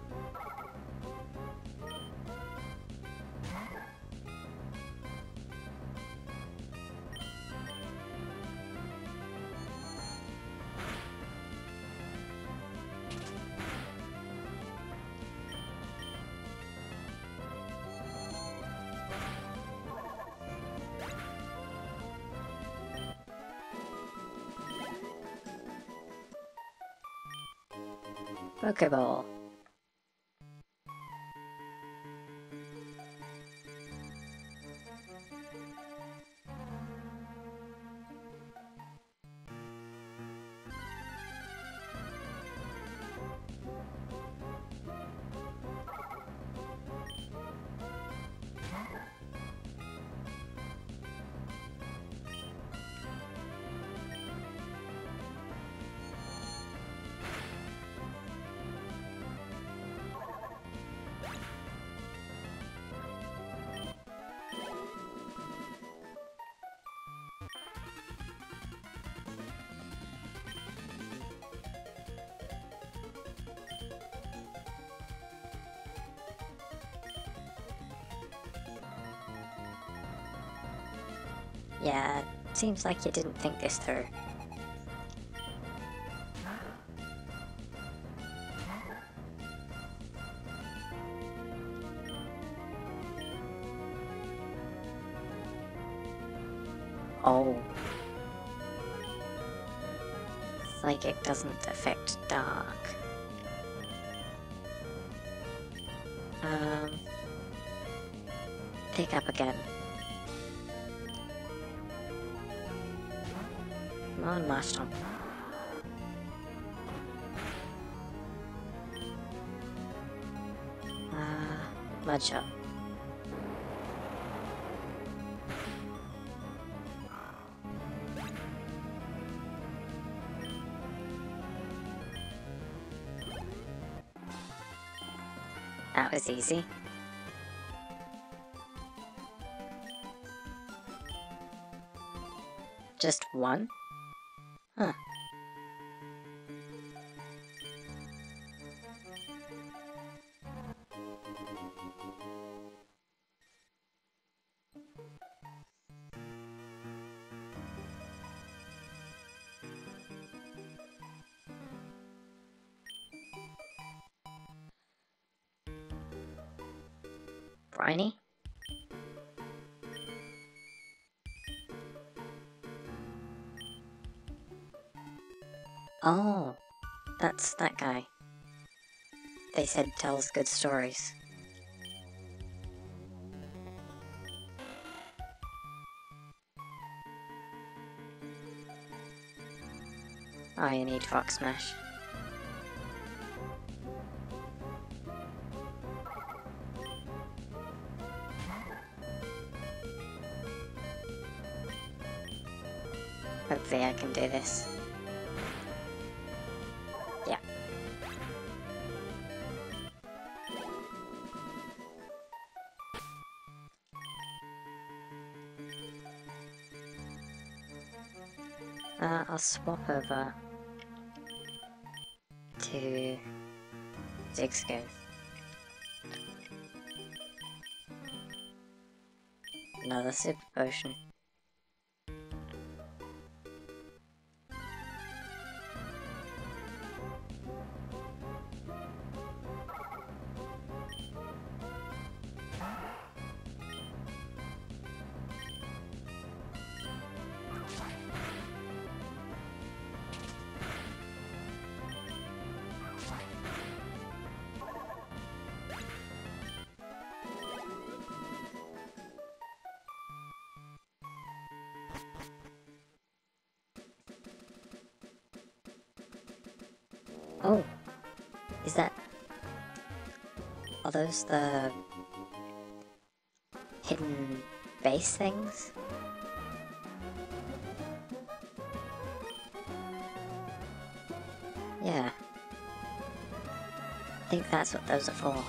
Pokeball. Yeah, seems like you didn't think this through. Oh. Psychic doesn't affect dark. Pick up again. Come on, Marshall. Mudshot. That was easy. Just one? Huh. Briny? Oh, that's that guy. They said tells good stories. Oh, you need Fox Smash. Hopefully I can do this. Yeah. I'll swap over to Zigzagoon. Another super potion. Oh, is that... Are those the hidden base things? Yeah. I think that's what those are for.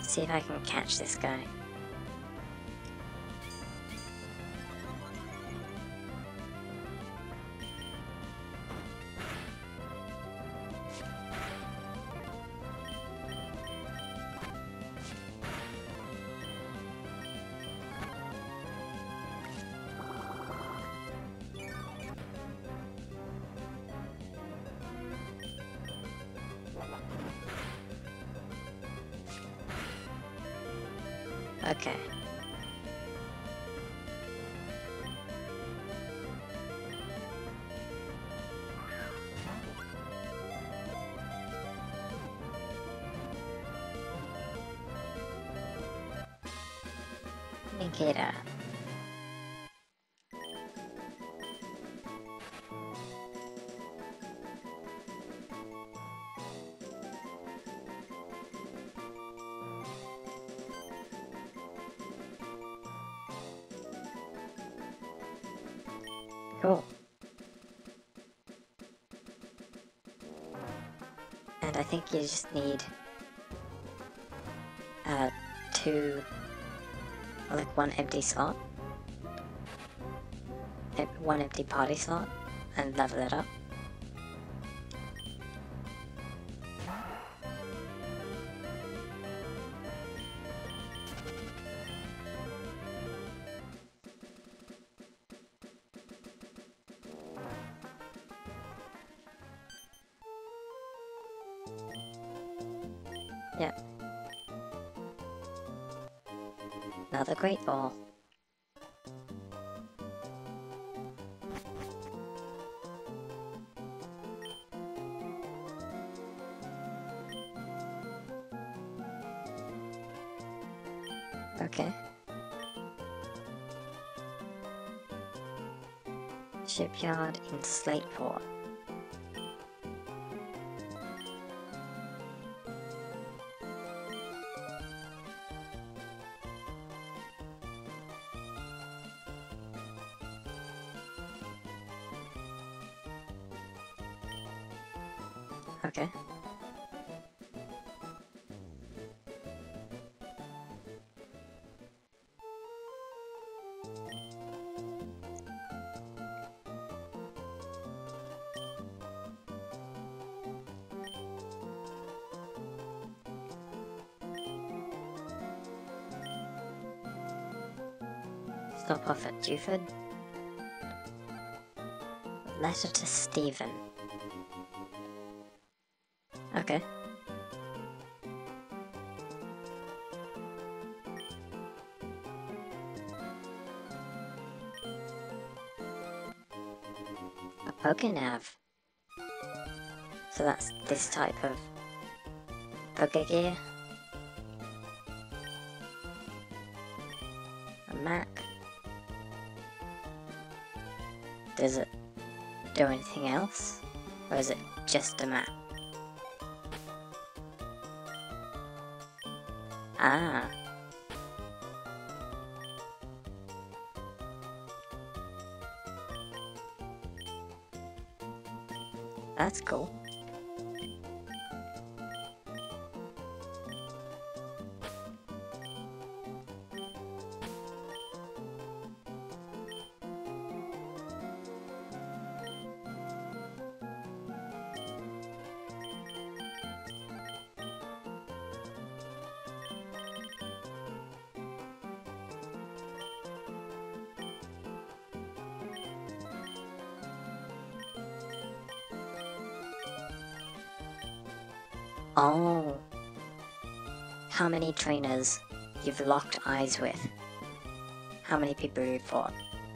Let's see if I can catch this guy. Okay. Let me get a... Cool. And I think you just need one empty slot, one empty party slot, and level it up. Yeah. Another great ball. Okay. Shipyard in Slateport. Okay. Stop off at Duford. Letter to Stephen. Okay. A Pokénav. So that's this type of Pokégear. A map. Does it do anything else? Or is it just a map? Ah. That's cool. Oh. How many trainers you've locked eyes with? How many people you've fought?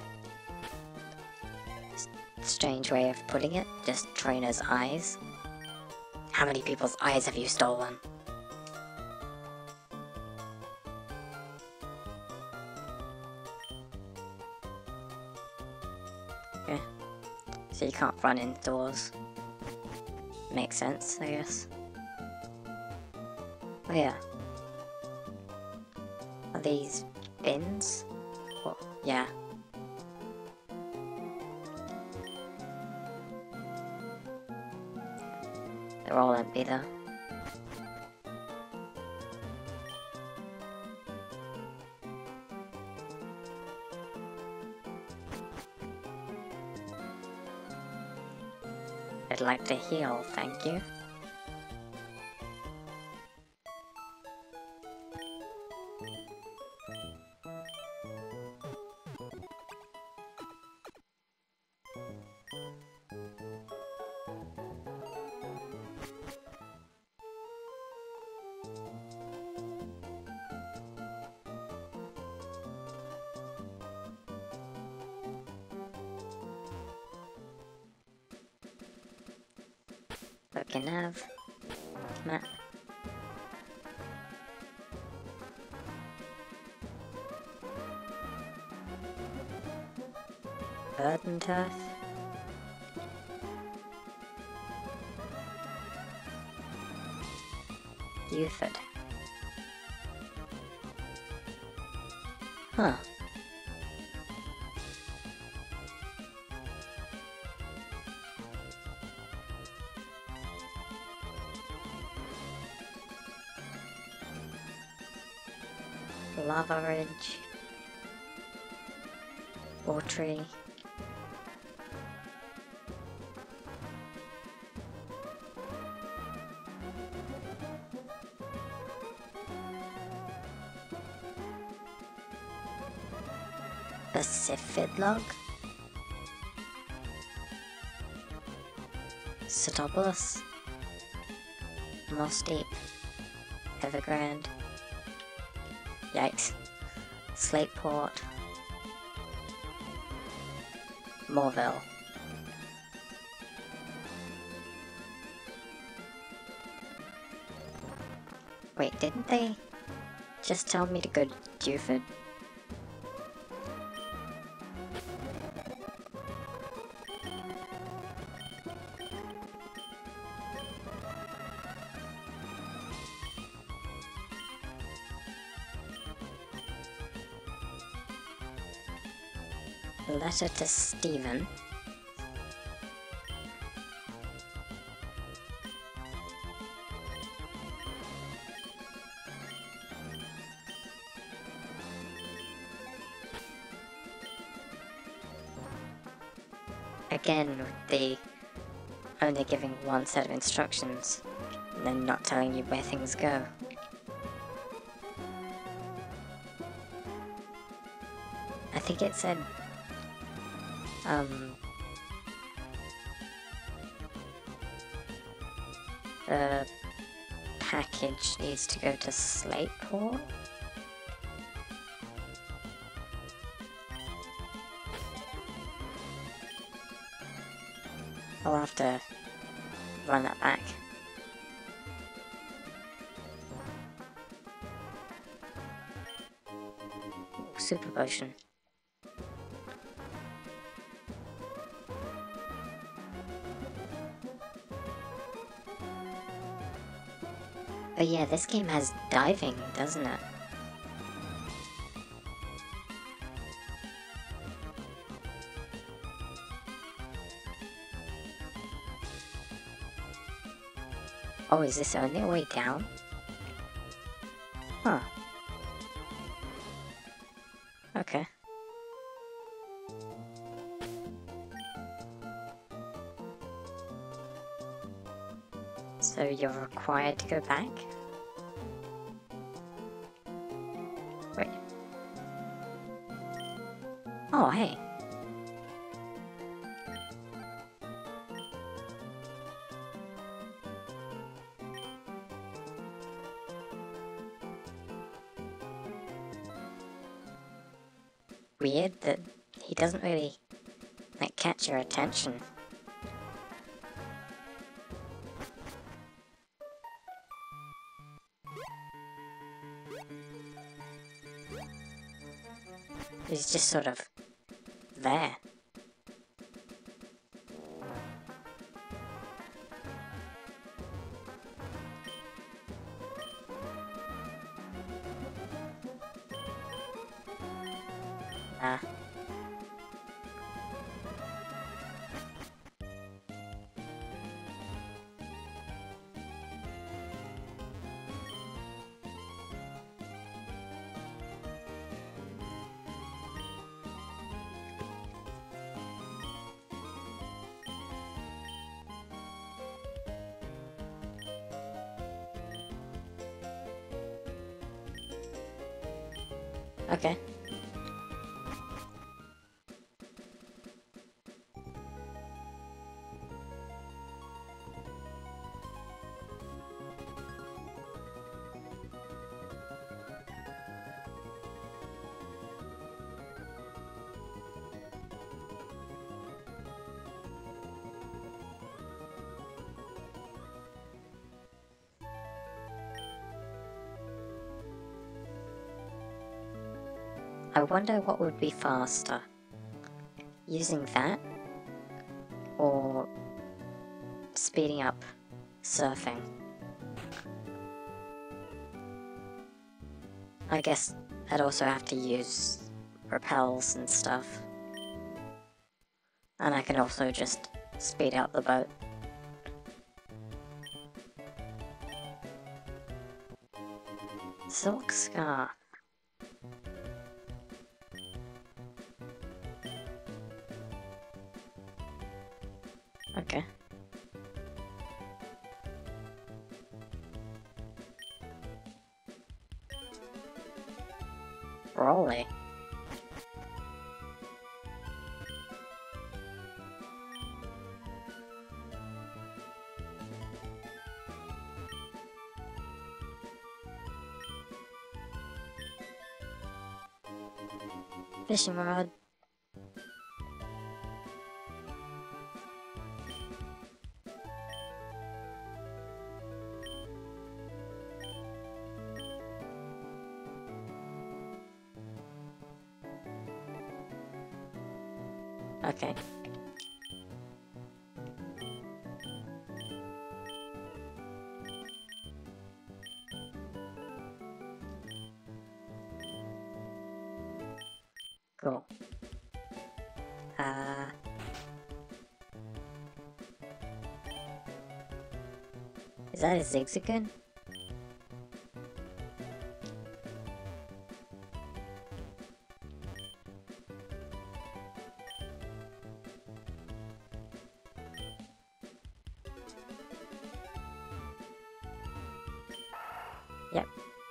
Strange way of putting it, just trainers' eyes. How many people's eyes have you stolen? Okay. So you can't run indoors. Makes sense, I guess. Oh yeah. Are these bins? Well, yeah. They're all empty though. I'd like to heal, thank you. Okay, Nav. Come on. Burden turf. Buford. Huh. Lava Ridge. Tree. Pacific Log. Sotopoulos. Moss Deep. Evergrande. Yikes. Slateport. Morville. Wait, didn't they just tell me to go to Dewford? Letter to Stephen. Again, with the only giving one set of instructions and then not telling you where things go. I think it said the package needs to go to Slateport. I'll have to run that back. Ooh, super potion. Oh yeah, this game has diving, doesn't it? Oh, is this only a way down? Huh. Okay. So you're required to go back? Wait. Oh, hey. Weird that he doesn't really, like, catch your attention. He's just sort of there. Okay. I wonder what would be faster, using that or speeding up surfing. I guess I'd also have to use repels and stuff. And I can also just speed out the boat. Silk scarf. Okay. Rolly. Fishing rod. Okay. Cool. Is that a zigzagoon? Yep.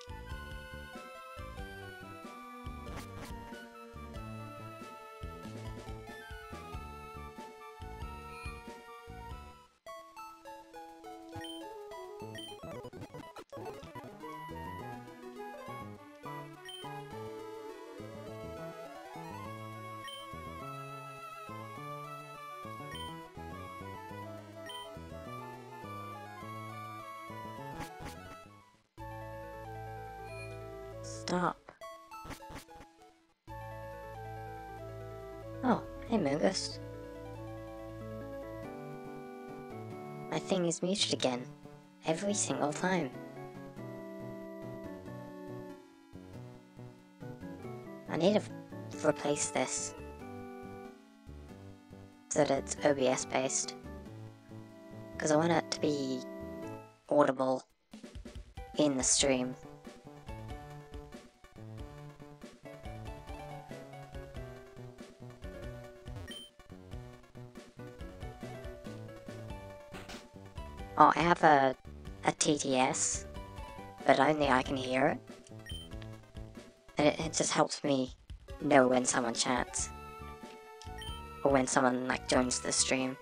Stop. Oh, hey Mungus. My thing is muted again. Every single time. I need to replace this. So that it's OBS based. Because I want it to be audible in the stream. Oh, I have a TTS, but only I can hear it. And it just helps me know when someone chats. Or when someone, like, joins the stream.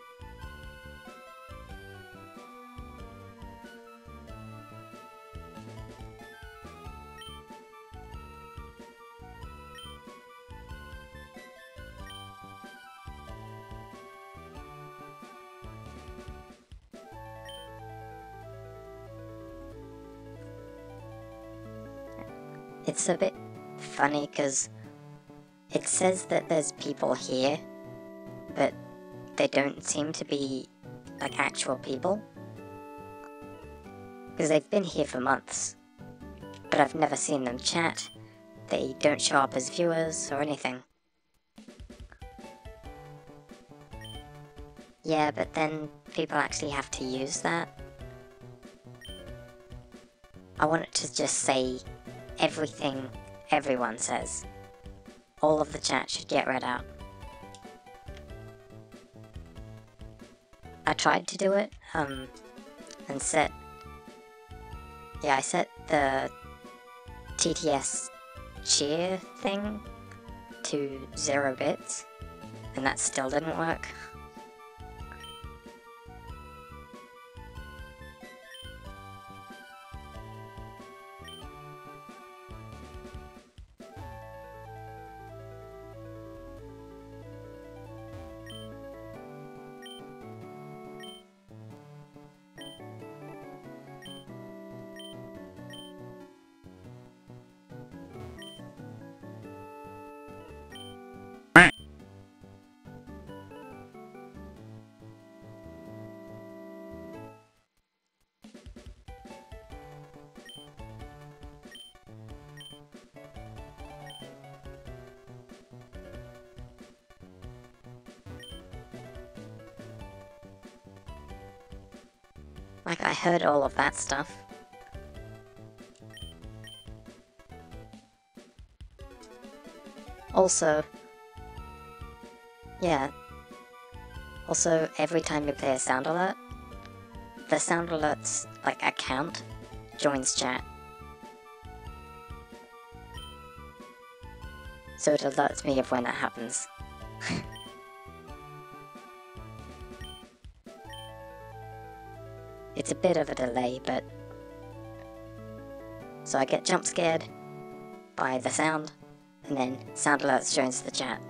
It's a bit funny because it says that there's people here, but they don't seem to be like actual people. Because they've been here for months, but I've never seen them chat. They don't show up as viewers or anything. Yeah, but then people actually have to use that. I want it to just say everything everyone says. All of the chat should get read out. I tried to do it, and set... Yeah, I set the TTS cheer thing to 0 bits, and that still didn't work. Like, I heard all of that stuff. Also, yeah. Also, every time you play a sound alert, the sound alert's, like, account joins chat. So it alerts me of when that happens. It's a bit of a delay, but... So I get jump scared by the sound, and then sound alerts joins the chat.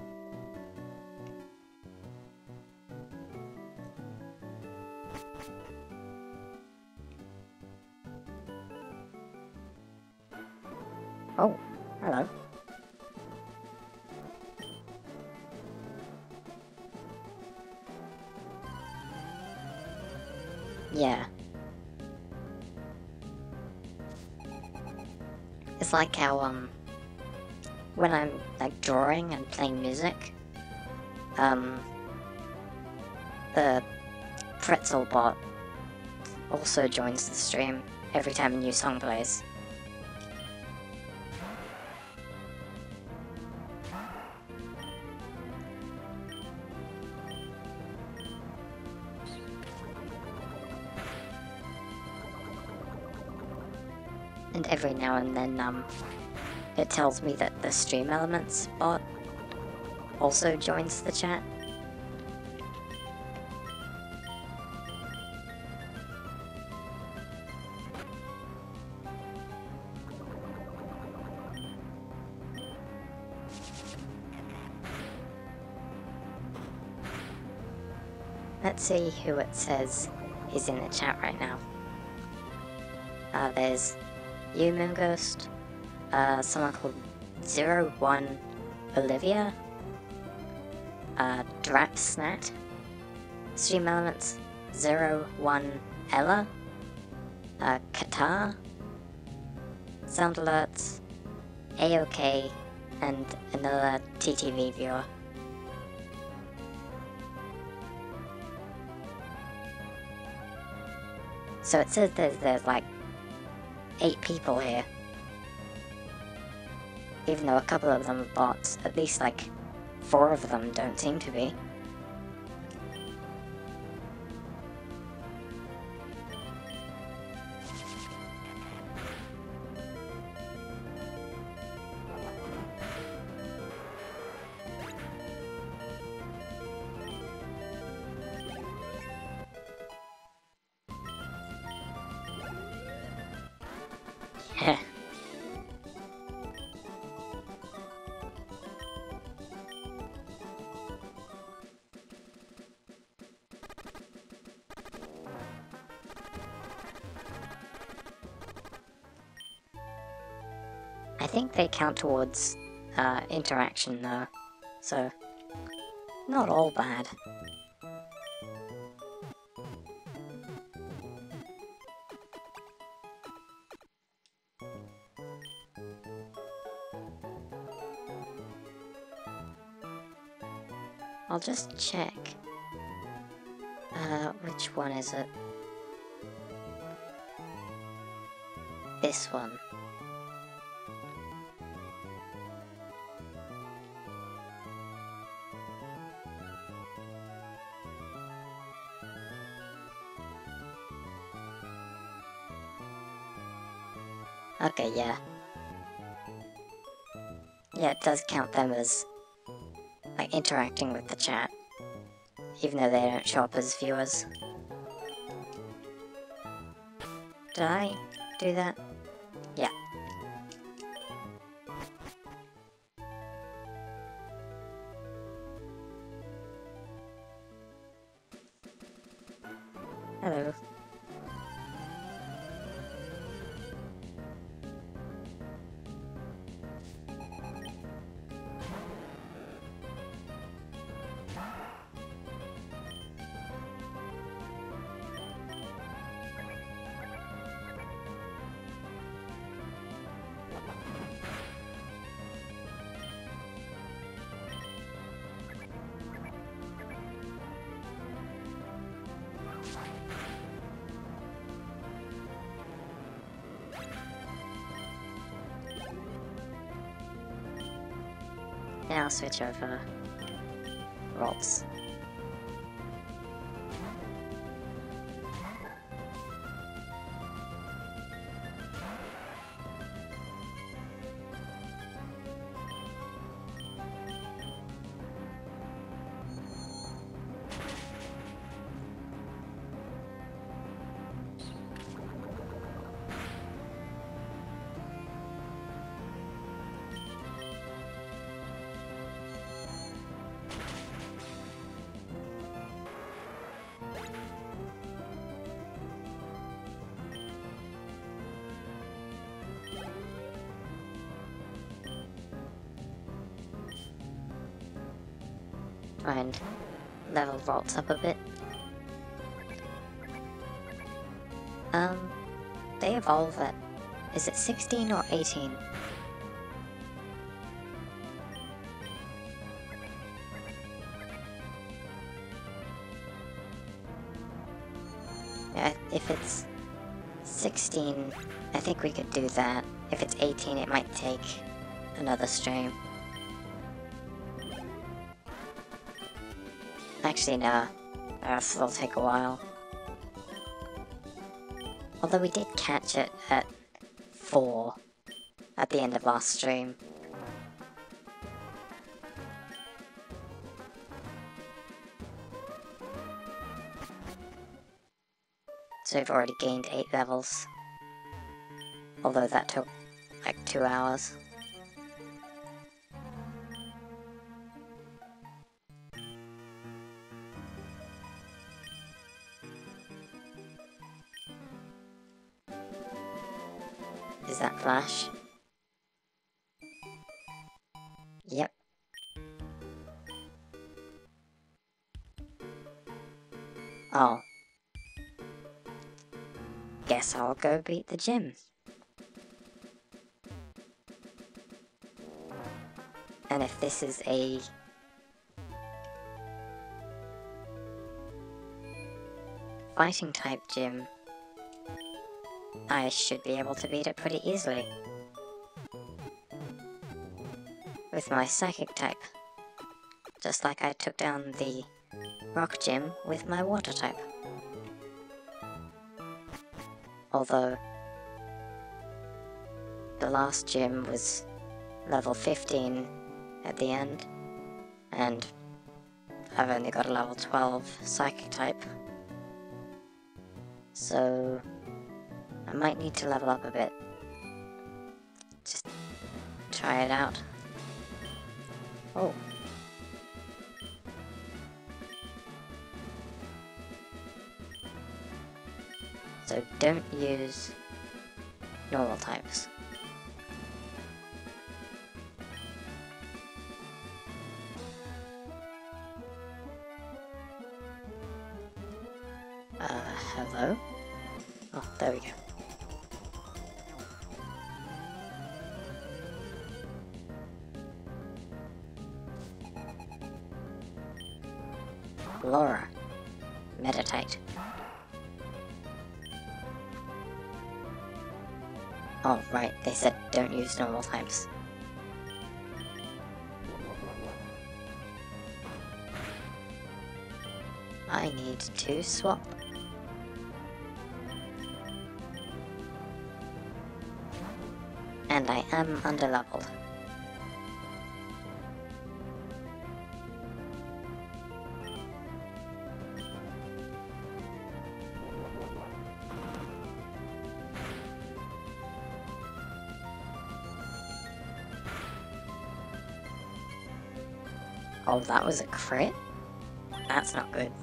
Oh, hello. Yeah. It's like how, when I'm, like, drawing and playing music, the pretzel bot also joins the stream every time a new song plays. And every now and then, it tells me that the Stream Elements bot also joins the chat. Let's see who it says is in the chat right now. There's you, Moonghost, someone called 01 Olivia, Drapsnat, Stream Elements, 01 Ella, Qatar, Sound Alerts, AOK, and another TTV viewer. So it says there's like 8 people here. Even though a couple of them are bots, at least like 4 of them don't seem to be. Heh. I think they count towards interaction though, so not all bad. I'll just check. Which one is it? This one. Okay, yeah. yeah, it does count them as, like, interacting with the chat, even though they don't show up as viewers. Did I do that? Yeah. Hello. Now I'll switch over roles. Try and level vaults up a bit. They evolve at, is it 16 or 18? Yeah, if it's 16, I think we could do that. If it's 18, it might take another stream. Actually, no. That'll take a while. Although we did catch it at 4 at the end of last stream. So we've already gained 8 levels. Although that took like 2 hours. Is that Flash? Yep. Oh. Guess I'll go beat the gym. And if this is a fighting type gym, I should be able to beat it pretty easily. With my psychic type. Just like I took down the rock gym with my water type. Although the last gym was level 15 at the end, and I've only got a level 12 psychic type. So I might need to level up a bit. Just try it out. Oh. So don't use normal types. Hello? Oh, there we go. Laura, meditate. Oh, right, they said don't use normal types. I need to swap. And I am underleveled. Oh, that was a crit? That's not good.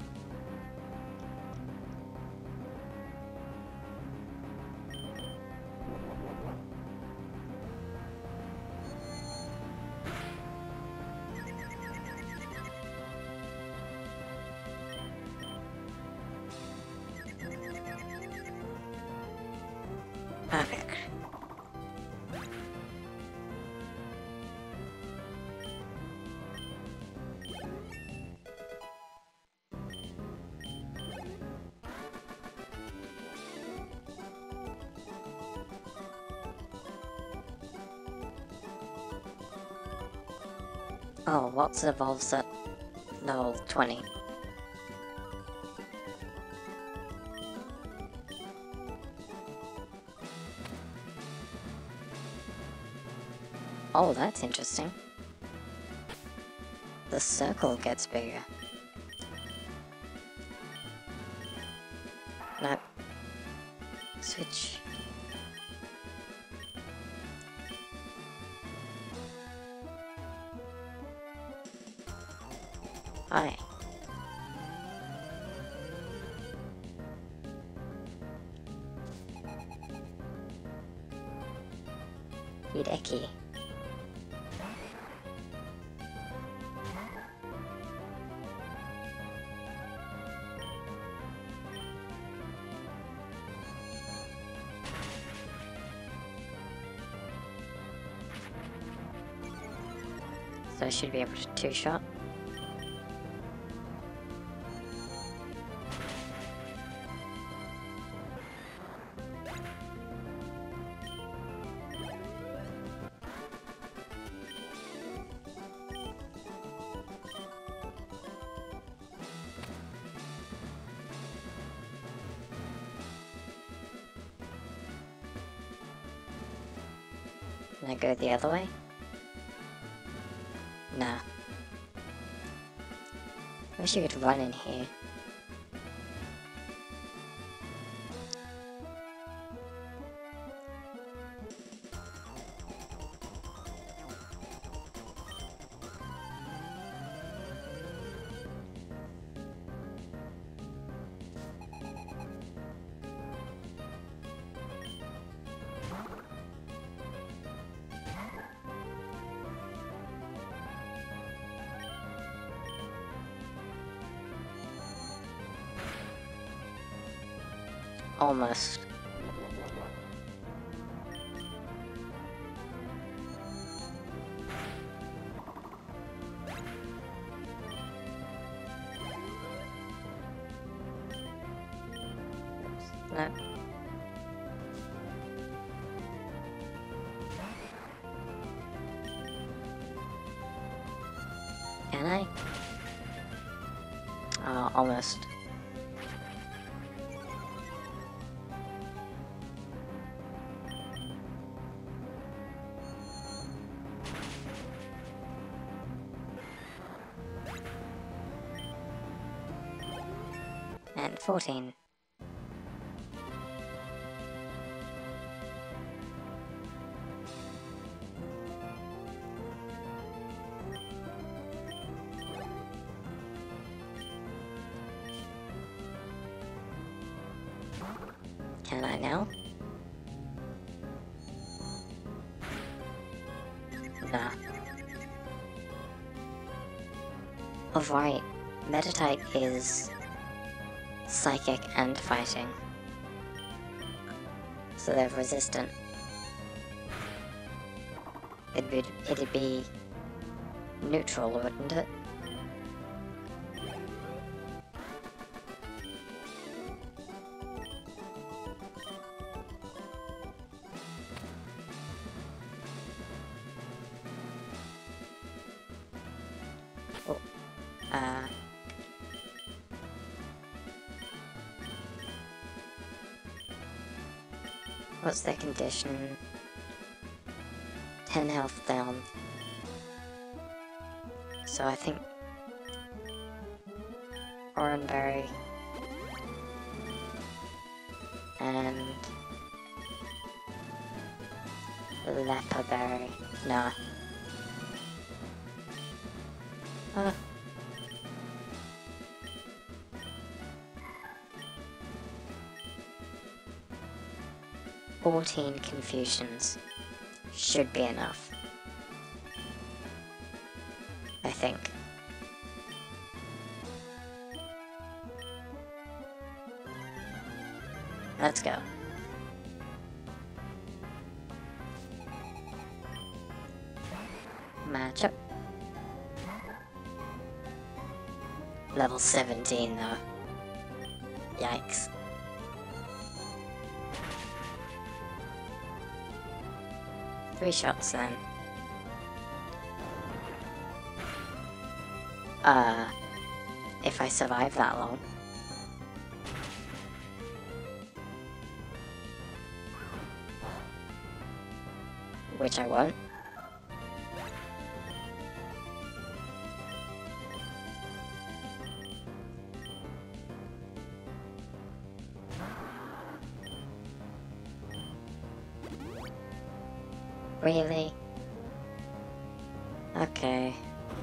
Perfect. Oh, what evolves at level 20? Oh, that's interesting. The circle gets bigger. No. Switch. Hi. Hideki. So I should be able to two-shot. Can I go the other way? Nah. I wish you could run in here. Almost. No. Can I? Almost. And 14. Can I now? Nah. Oh right, Meditite is psychic and fighting. So they're resistant. It'd be neutral, wouldn't it? Oh, what's their condition? 10 health down. So I think Oranberry and Leperberry. Nah. Uh. 14 Confusions should be enough. I think. Let's go. Matchup. Level 17 though. Yikes. Three shots then. If I survive that long. Which I won't. Really? Okay.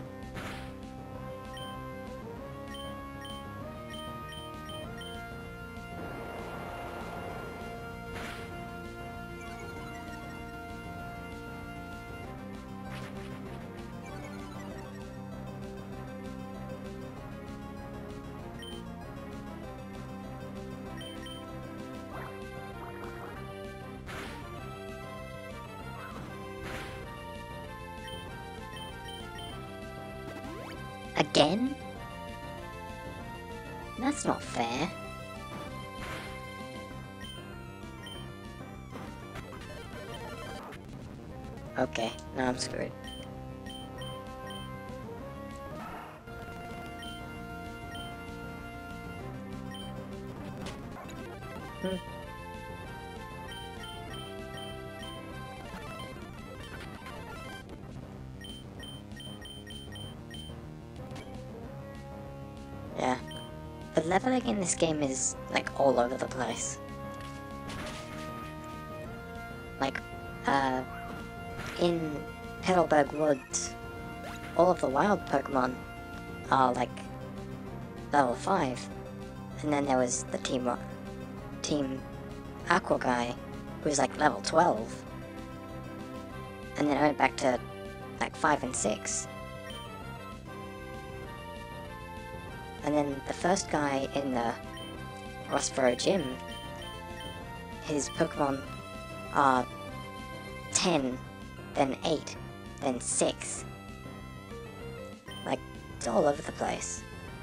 Again? That's not fair. Okay, now I'm screwed. Yeah. The leveling in this game is, like, all over the place. Like, in Petalburg Woods, all of the wild Pokemon are, like, level 5. And then there was the Team Aqua guy, who's, like, level 12. And then I went back to, like, 5 and 6. And then the first guy in the Rossborough gym, his Pokemon are 10, then 8, then 6. Like, it's all over the place.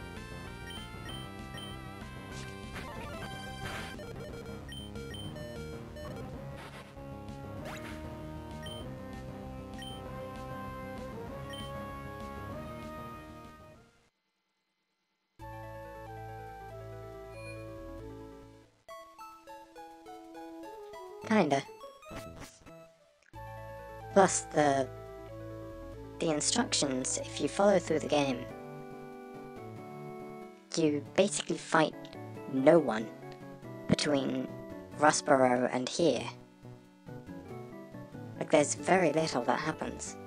Kinda. Plus, the instructions, if you follow through the game, you basically fight no one between Rossborough and here. Like, there's very little that happens.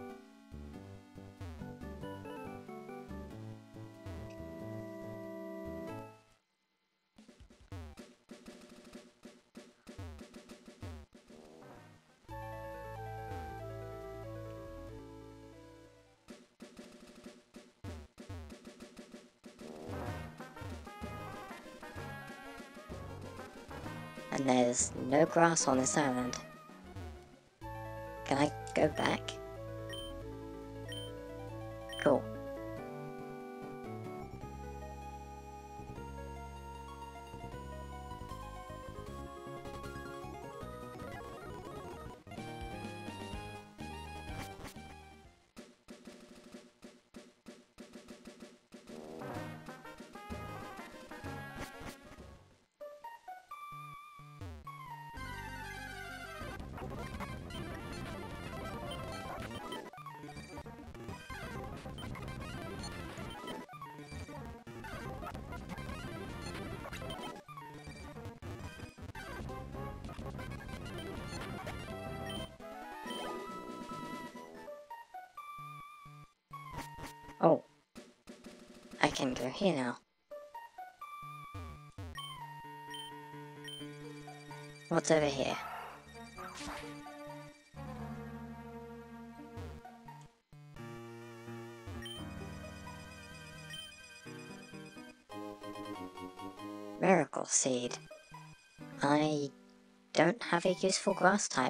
And there's no grass on this island. Can I go back? Cool. can go here now. What's over here? Miracle Seed. I don't have a useful grass type.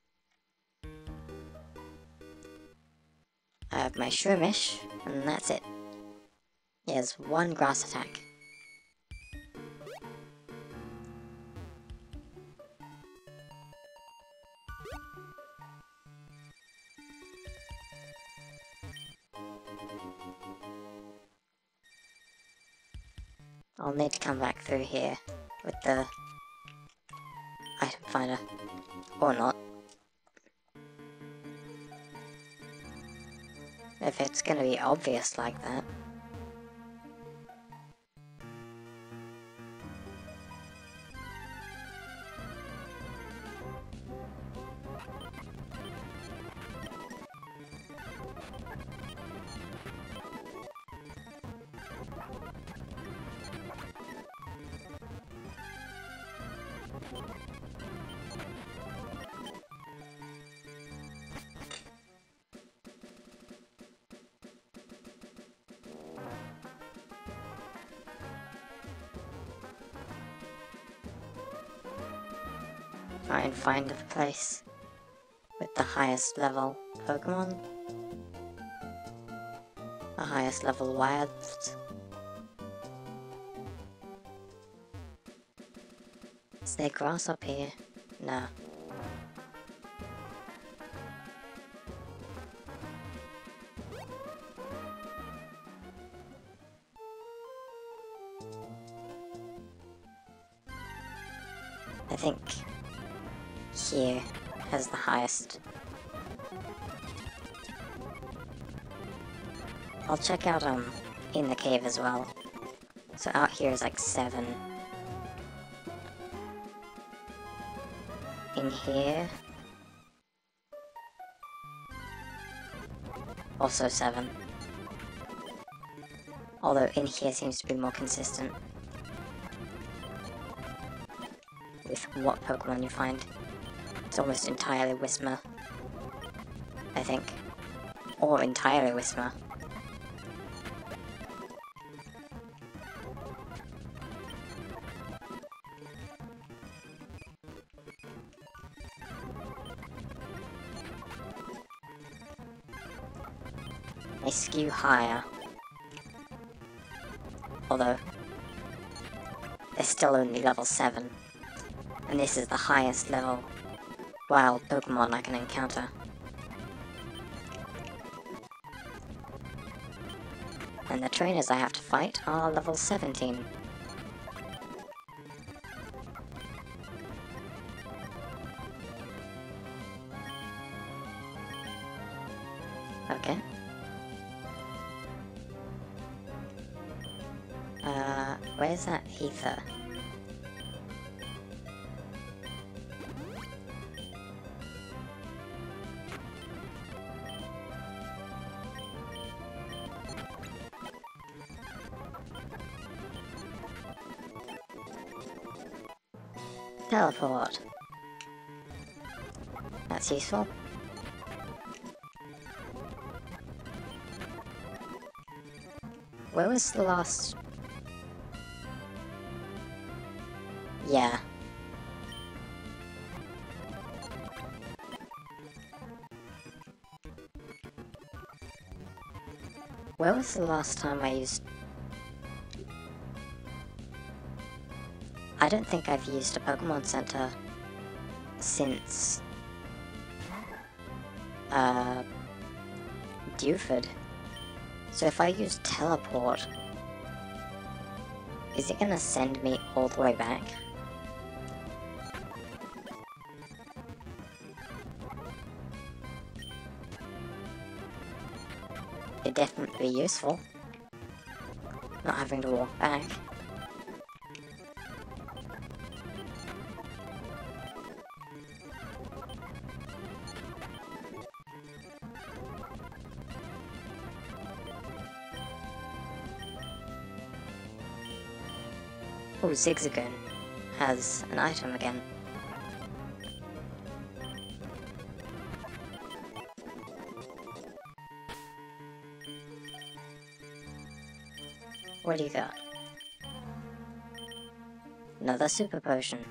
I have my Shroomish, and that's it. He has one grass attack. I'll need to come back through here with the item finder. Or not. If it's gonna be obvious like that. Try and find the place with the highest level Pokemon. The highest level wilds. Is there grass up here? No. I think here has the highest. I'll check out in the cave as well. So out here is like 7. In here also 7. Although in here seems to be more consistent with what Pokemon you find. It's almost entirely Whismur, I think. Or entirely Whismur. They skew higher. Although, they're still only level 7. And this is the highest level wild Pokemon I can encounter. And the trainers I have to fight are level 17. Okay. Where's that ether? Teleport. That's useful. Where was the last... Yeah. Where was the last time I used... I don't think I've used a Pokemon Center since... Dewford. So if I use Teleport... Is it gonna send me all the way back? It'd definitely be useful. Not having to walk back. Oh, Zigzagoon has an item again. What do you got? Another super potion.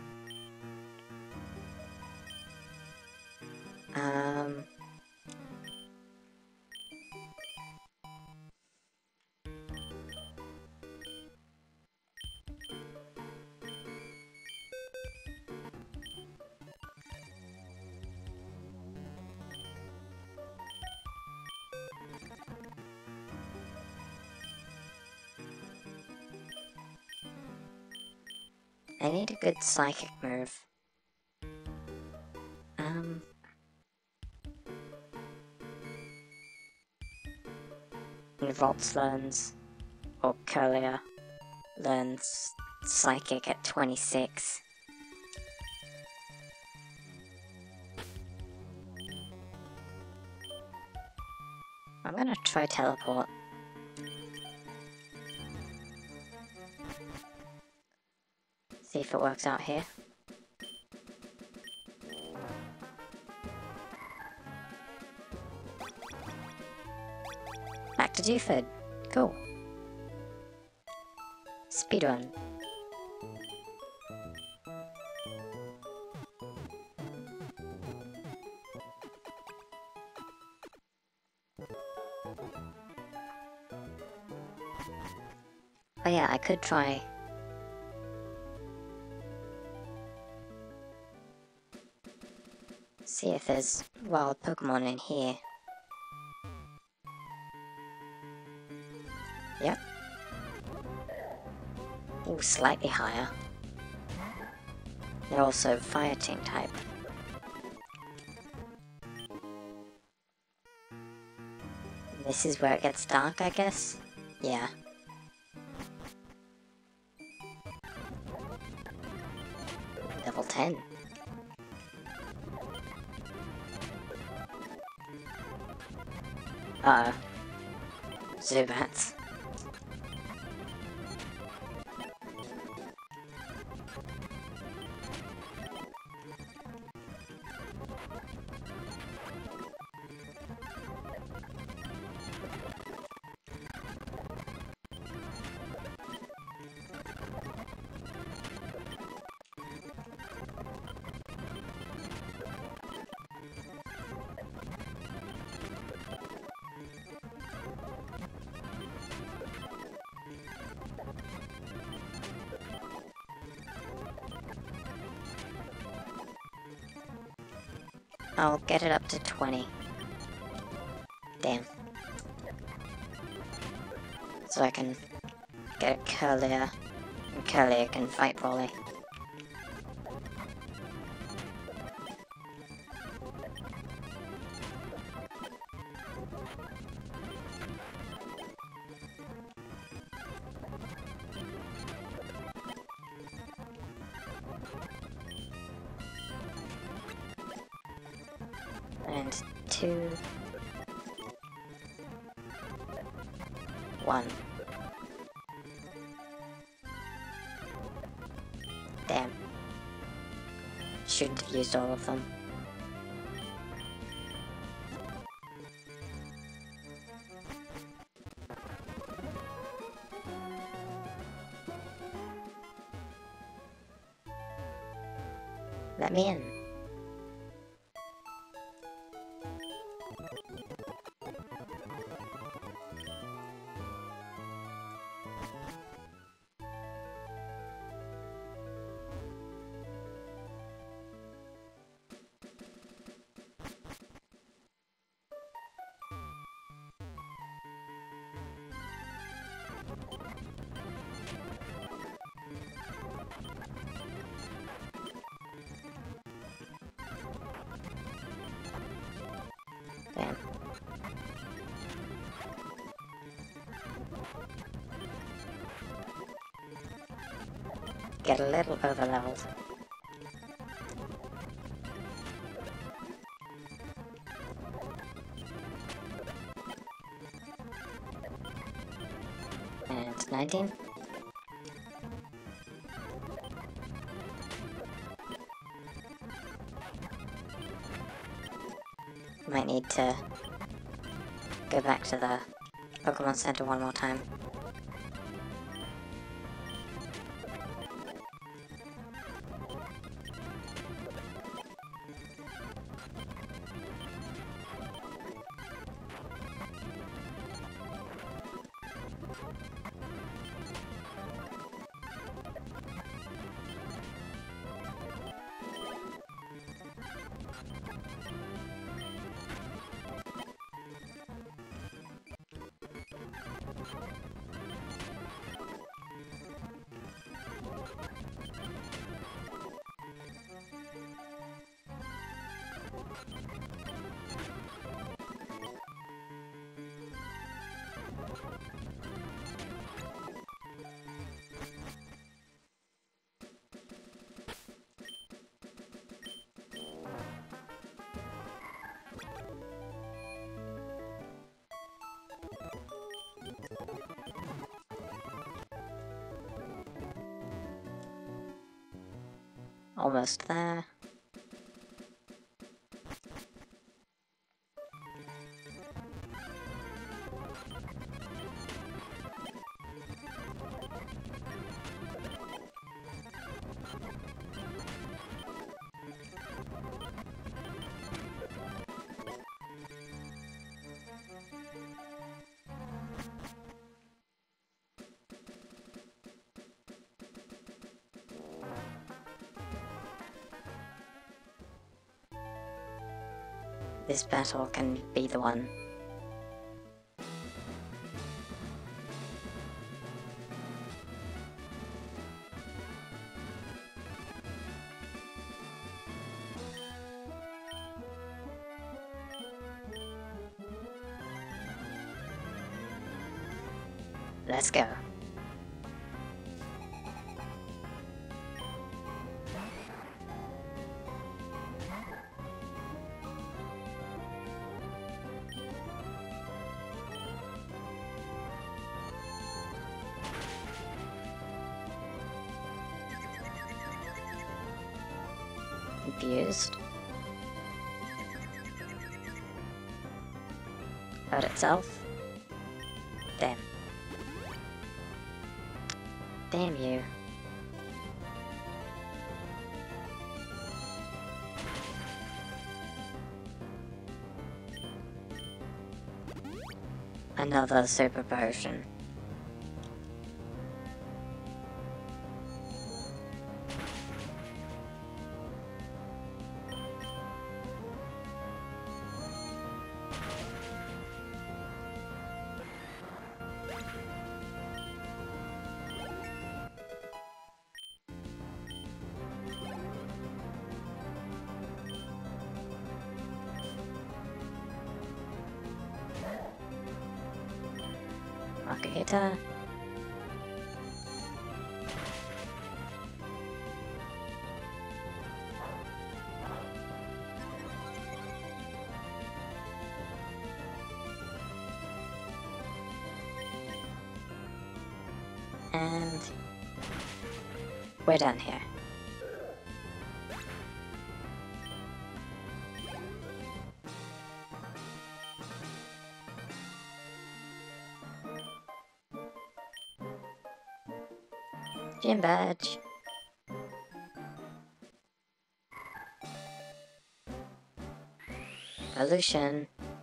I need a good psychic move. Volts learns, or Curlier learns psychic at 26. I'm gonna try teleport. See if it works out here. Back to Dewford. Cool. Speedrun. Oh yeah, I could try. See if there's wild Pokemon in here. Yep. Ooh, slightly higher. They're also fire team type. This is where it gets dark, I guess? Yeah. Level 10. Uh-oh. Zubats. I'll get it up to 20. Damn. So I can get a Curlier, and Curlier can fight Volley. And 2, 1. Damn. Shouldn't have used all of them. Let me in. Damn. Get a little overleveled. And 19. need to go back to the Pokemon Center one more time. Almost there. This battle can be the one. Let's go. Confused. Hurt itself. Damn. Damn you. Another super potion. Rocket hitter. And we're done here. Gym badge. Pollution.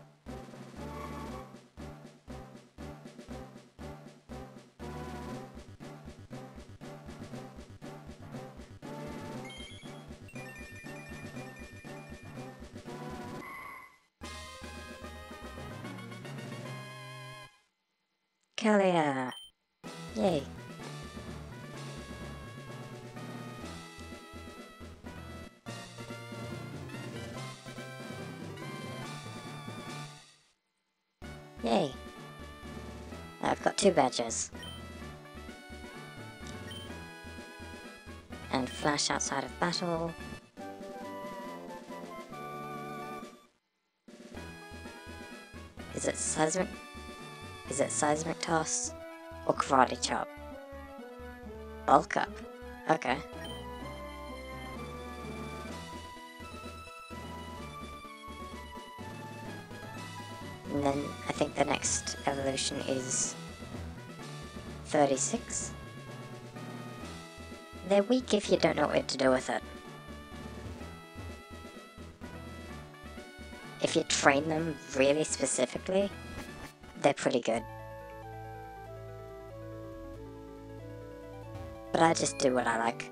Kalia. Yay. Yay. I've got 2 badges. And flash outside of battle. Is it seismic? Is it seismic toss? Or karate chop? Bulk up. Okay. And then I think the next evolution is 36. They're weak if you don't know what to do with it. If you train them really specifically, they're pretty good. But I just do what I like.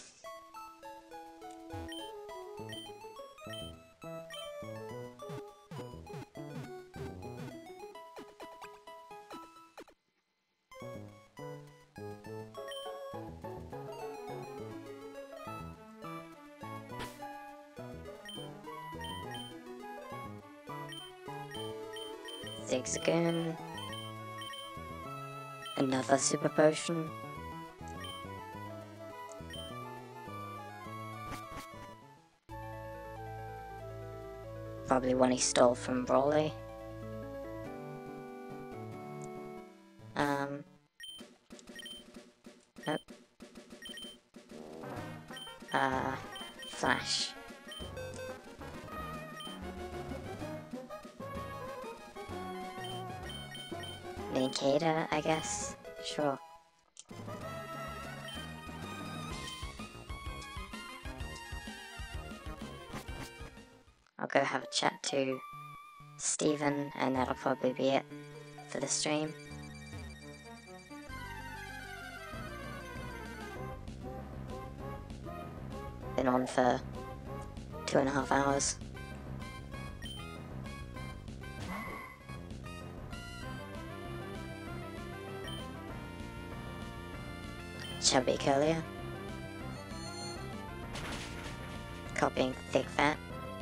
Zigzagoon. Another super potion. Probably one he stole from Brawley. Nope. Flash. Ninkata, I guess? Sure. I'll go have a chat to Steven, and that'll probably be it for the stream. Been on for 2.5 hours. Chubby Curlier. Copying Thick Fat.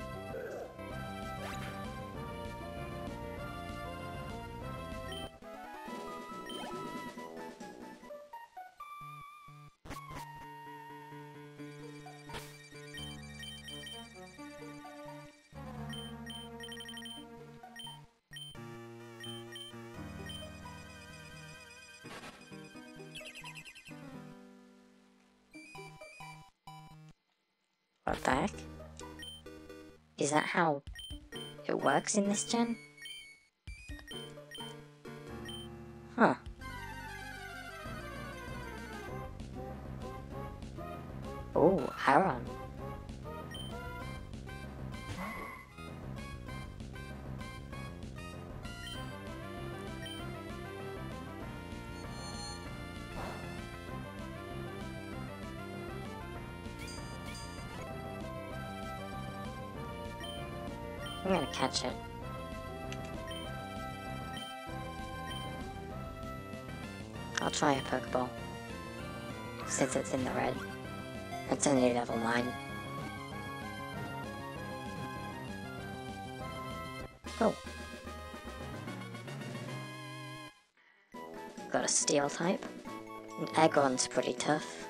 What the heck? Is that how it works in this gen? Huh. Oh, Aaron. I'm gonna catch it. I'll try a Pokeball, since it's in the red. It's only level 9. Oh. Got a Steel type. And Aggron's pretty tough.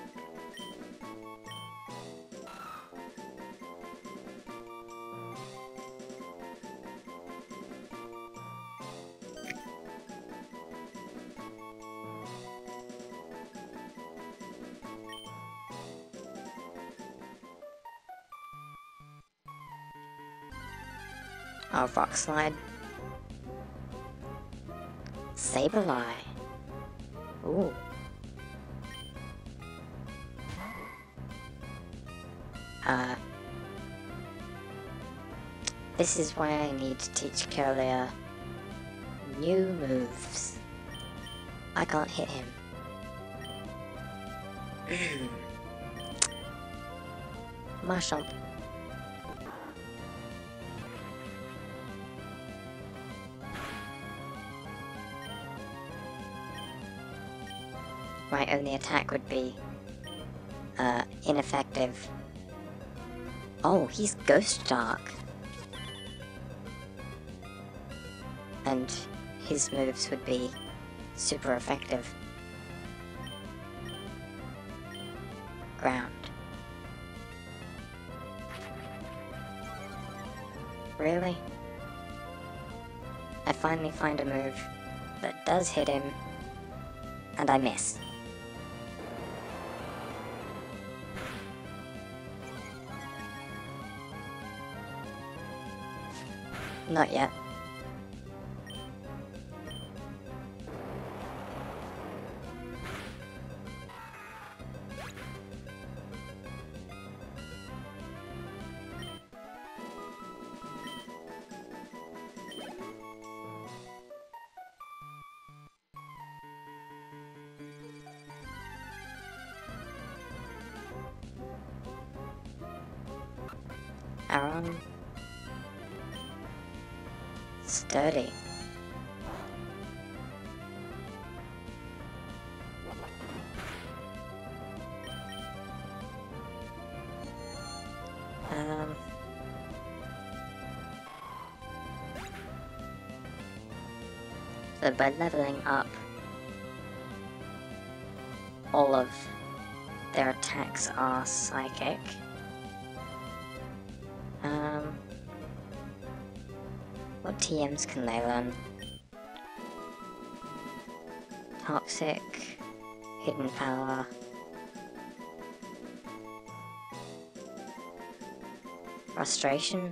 Oh, Rock Slide. Sableye. Ooh. This is why I need to teach Curlier new moves. I can't hit him. Marshall. My only attack would be ineffective. Oh, he's Ghost Dark. And his moves would be super effective. Ground. Really? I finally find a move that does hit him, and I miss. Not yet. Paron. Sturdy. So by leveling up all of their attacks are psychic. What TMs can they learn? Toxic, Hidden Power, Frustration,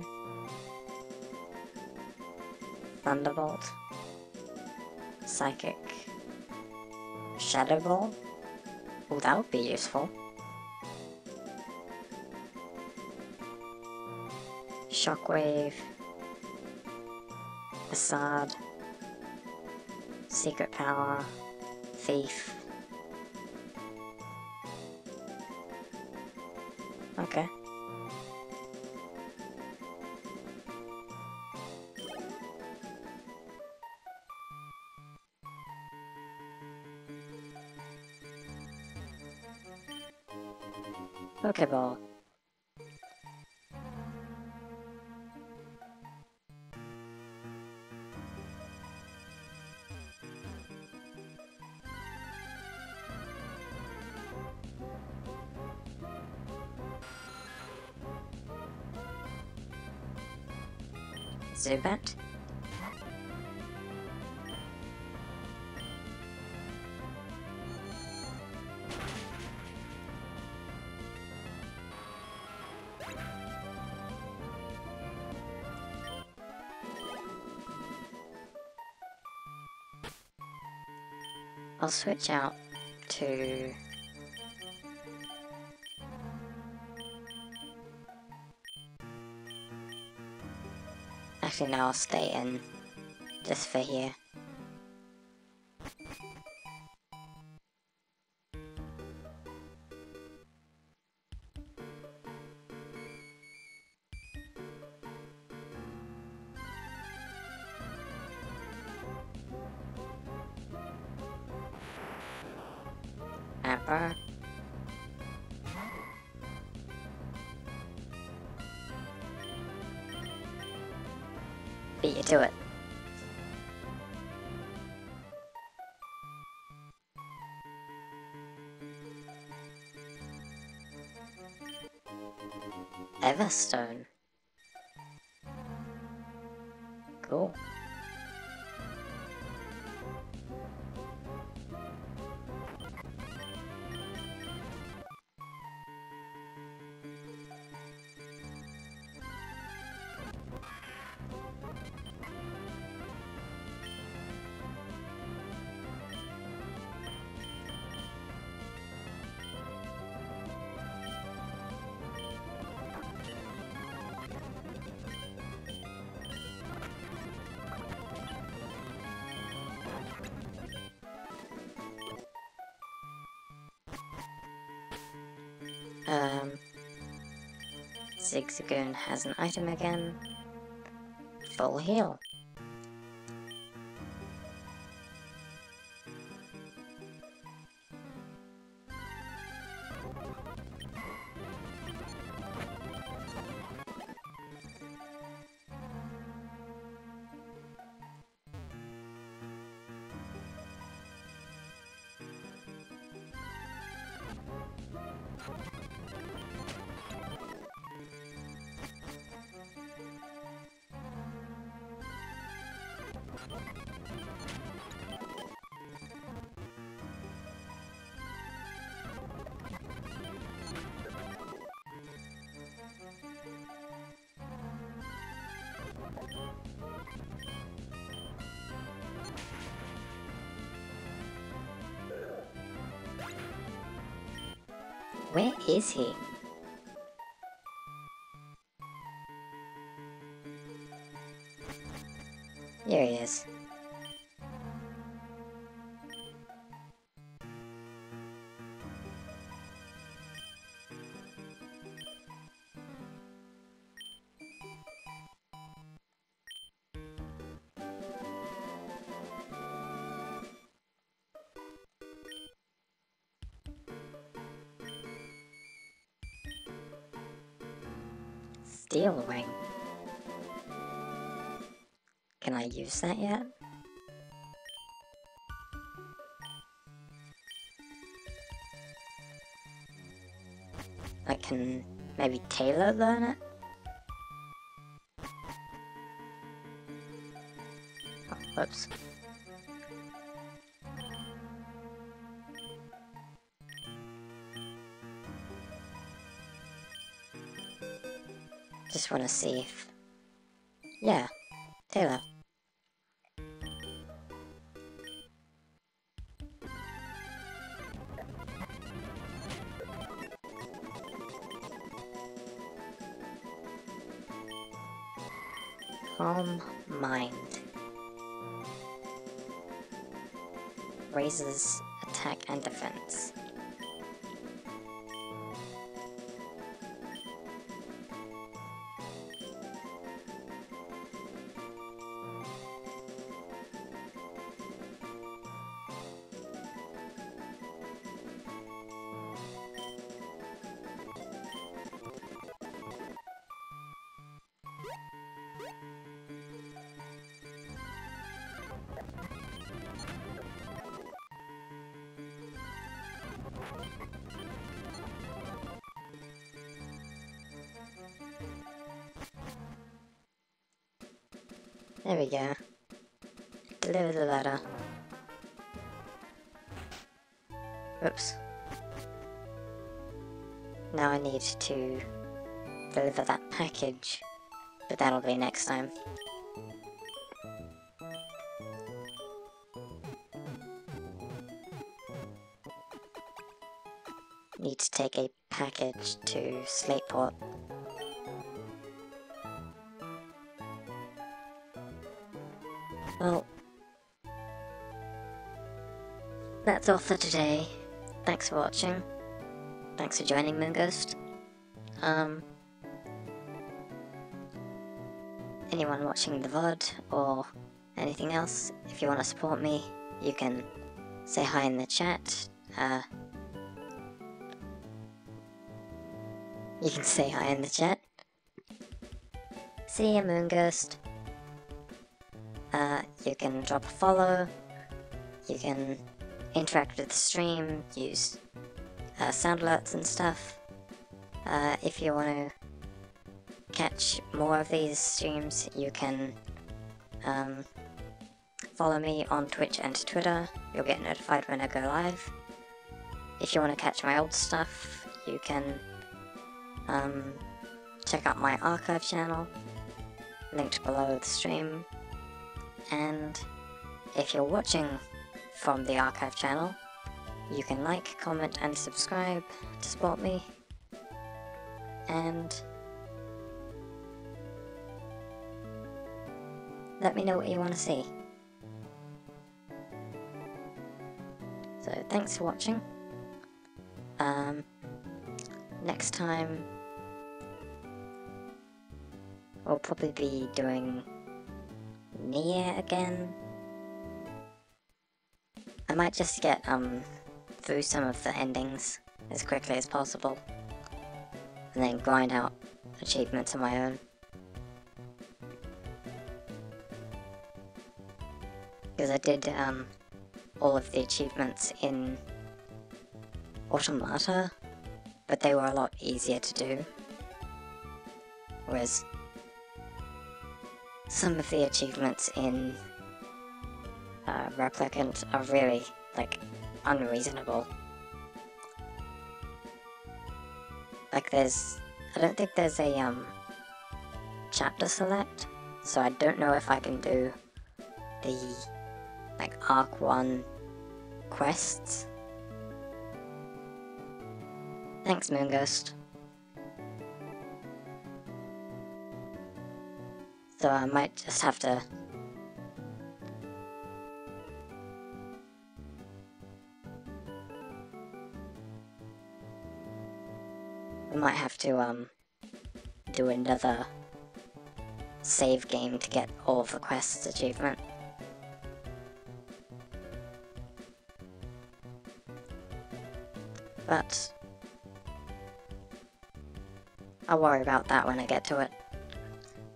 Thunderbolt, Psychic, Shadow Ball. Oh, that would be useful. Shockwave, Facade, Secret Power, Thief. Okay. Pokeball. Zubat. I'll switch out to actually no, I'll stay in just for here. Amber. Beat you to it. Everstone. Cool. Zigzagoon has an item again. Full heal. Where is he? There he is. steel ring. Can I use that yet? I can maybe Taylor learn it? Oh, whoops. Just want to see if... Yeah, Taylor. Calm Mind. Raises attack and defense. There we go. Deliver the letter. Oops. Now I need to deliver that package, but that'll be next time. Need to take a package to Slateport. Well, that's all for today. Thanks for watching. Thanks for joining, Moonghost. Anyone watching the VOD or anything else, if you want to support me, you can say hi in the chat. You can say hi in the chat. See ya, Moonghost. You can drop a follow, you can interact with the stream, use sound alerts and stuff. If you want to catch more of these streams, you can follow me on Twitch and Twitter. You'll get notified when I go live. If you want to catch my old stuff, you can check out my archive channel, linked below the stream. And if you're watching from the archive channel, you can like, comment and subscribe to support me. And let me know what you want to see. So thanks for watching. Next time we'll probably be doing Nier again. I might just get through some of the endings as quickly as possible and then grind out achievements of my own. Because I did all of the achievements in Automata, but they were a lot easier to do. Whereas some of the achievements in Replicant are really, like, unreasonable. Like I don't think there's a chapter select, so I don't know if I can do the, like, Arc 1 quests. Thanks, Moonghost. So I might just have to do another save game to get all of the quests achievement. But I'll worry about that when I get to it.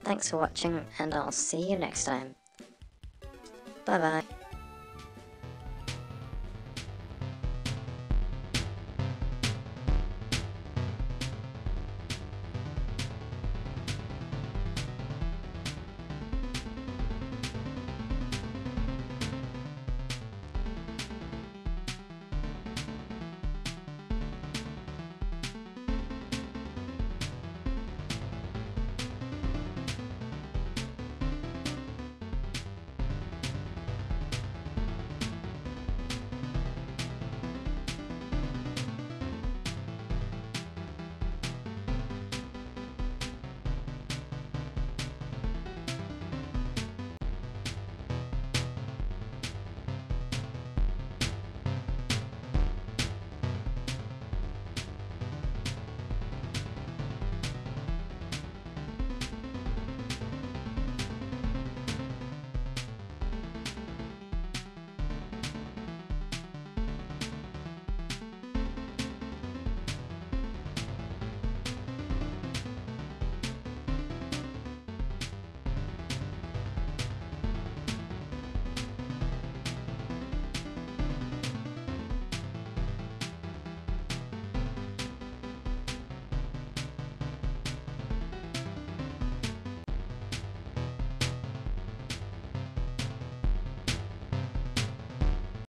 Thanks for watching, and I'll see you next time. Bye bye.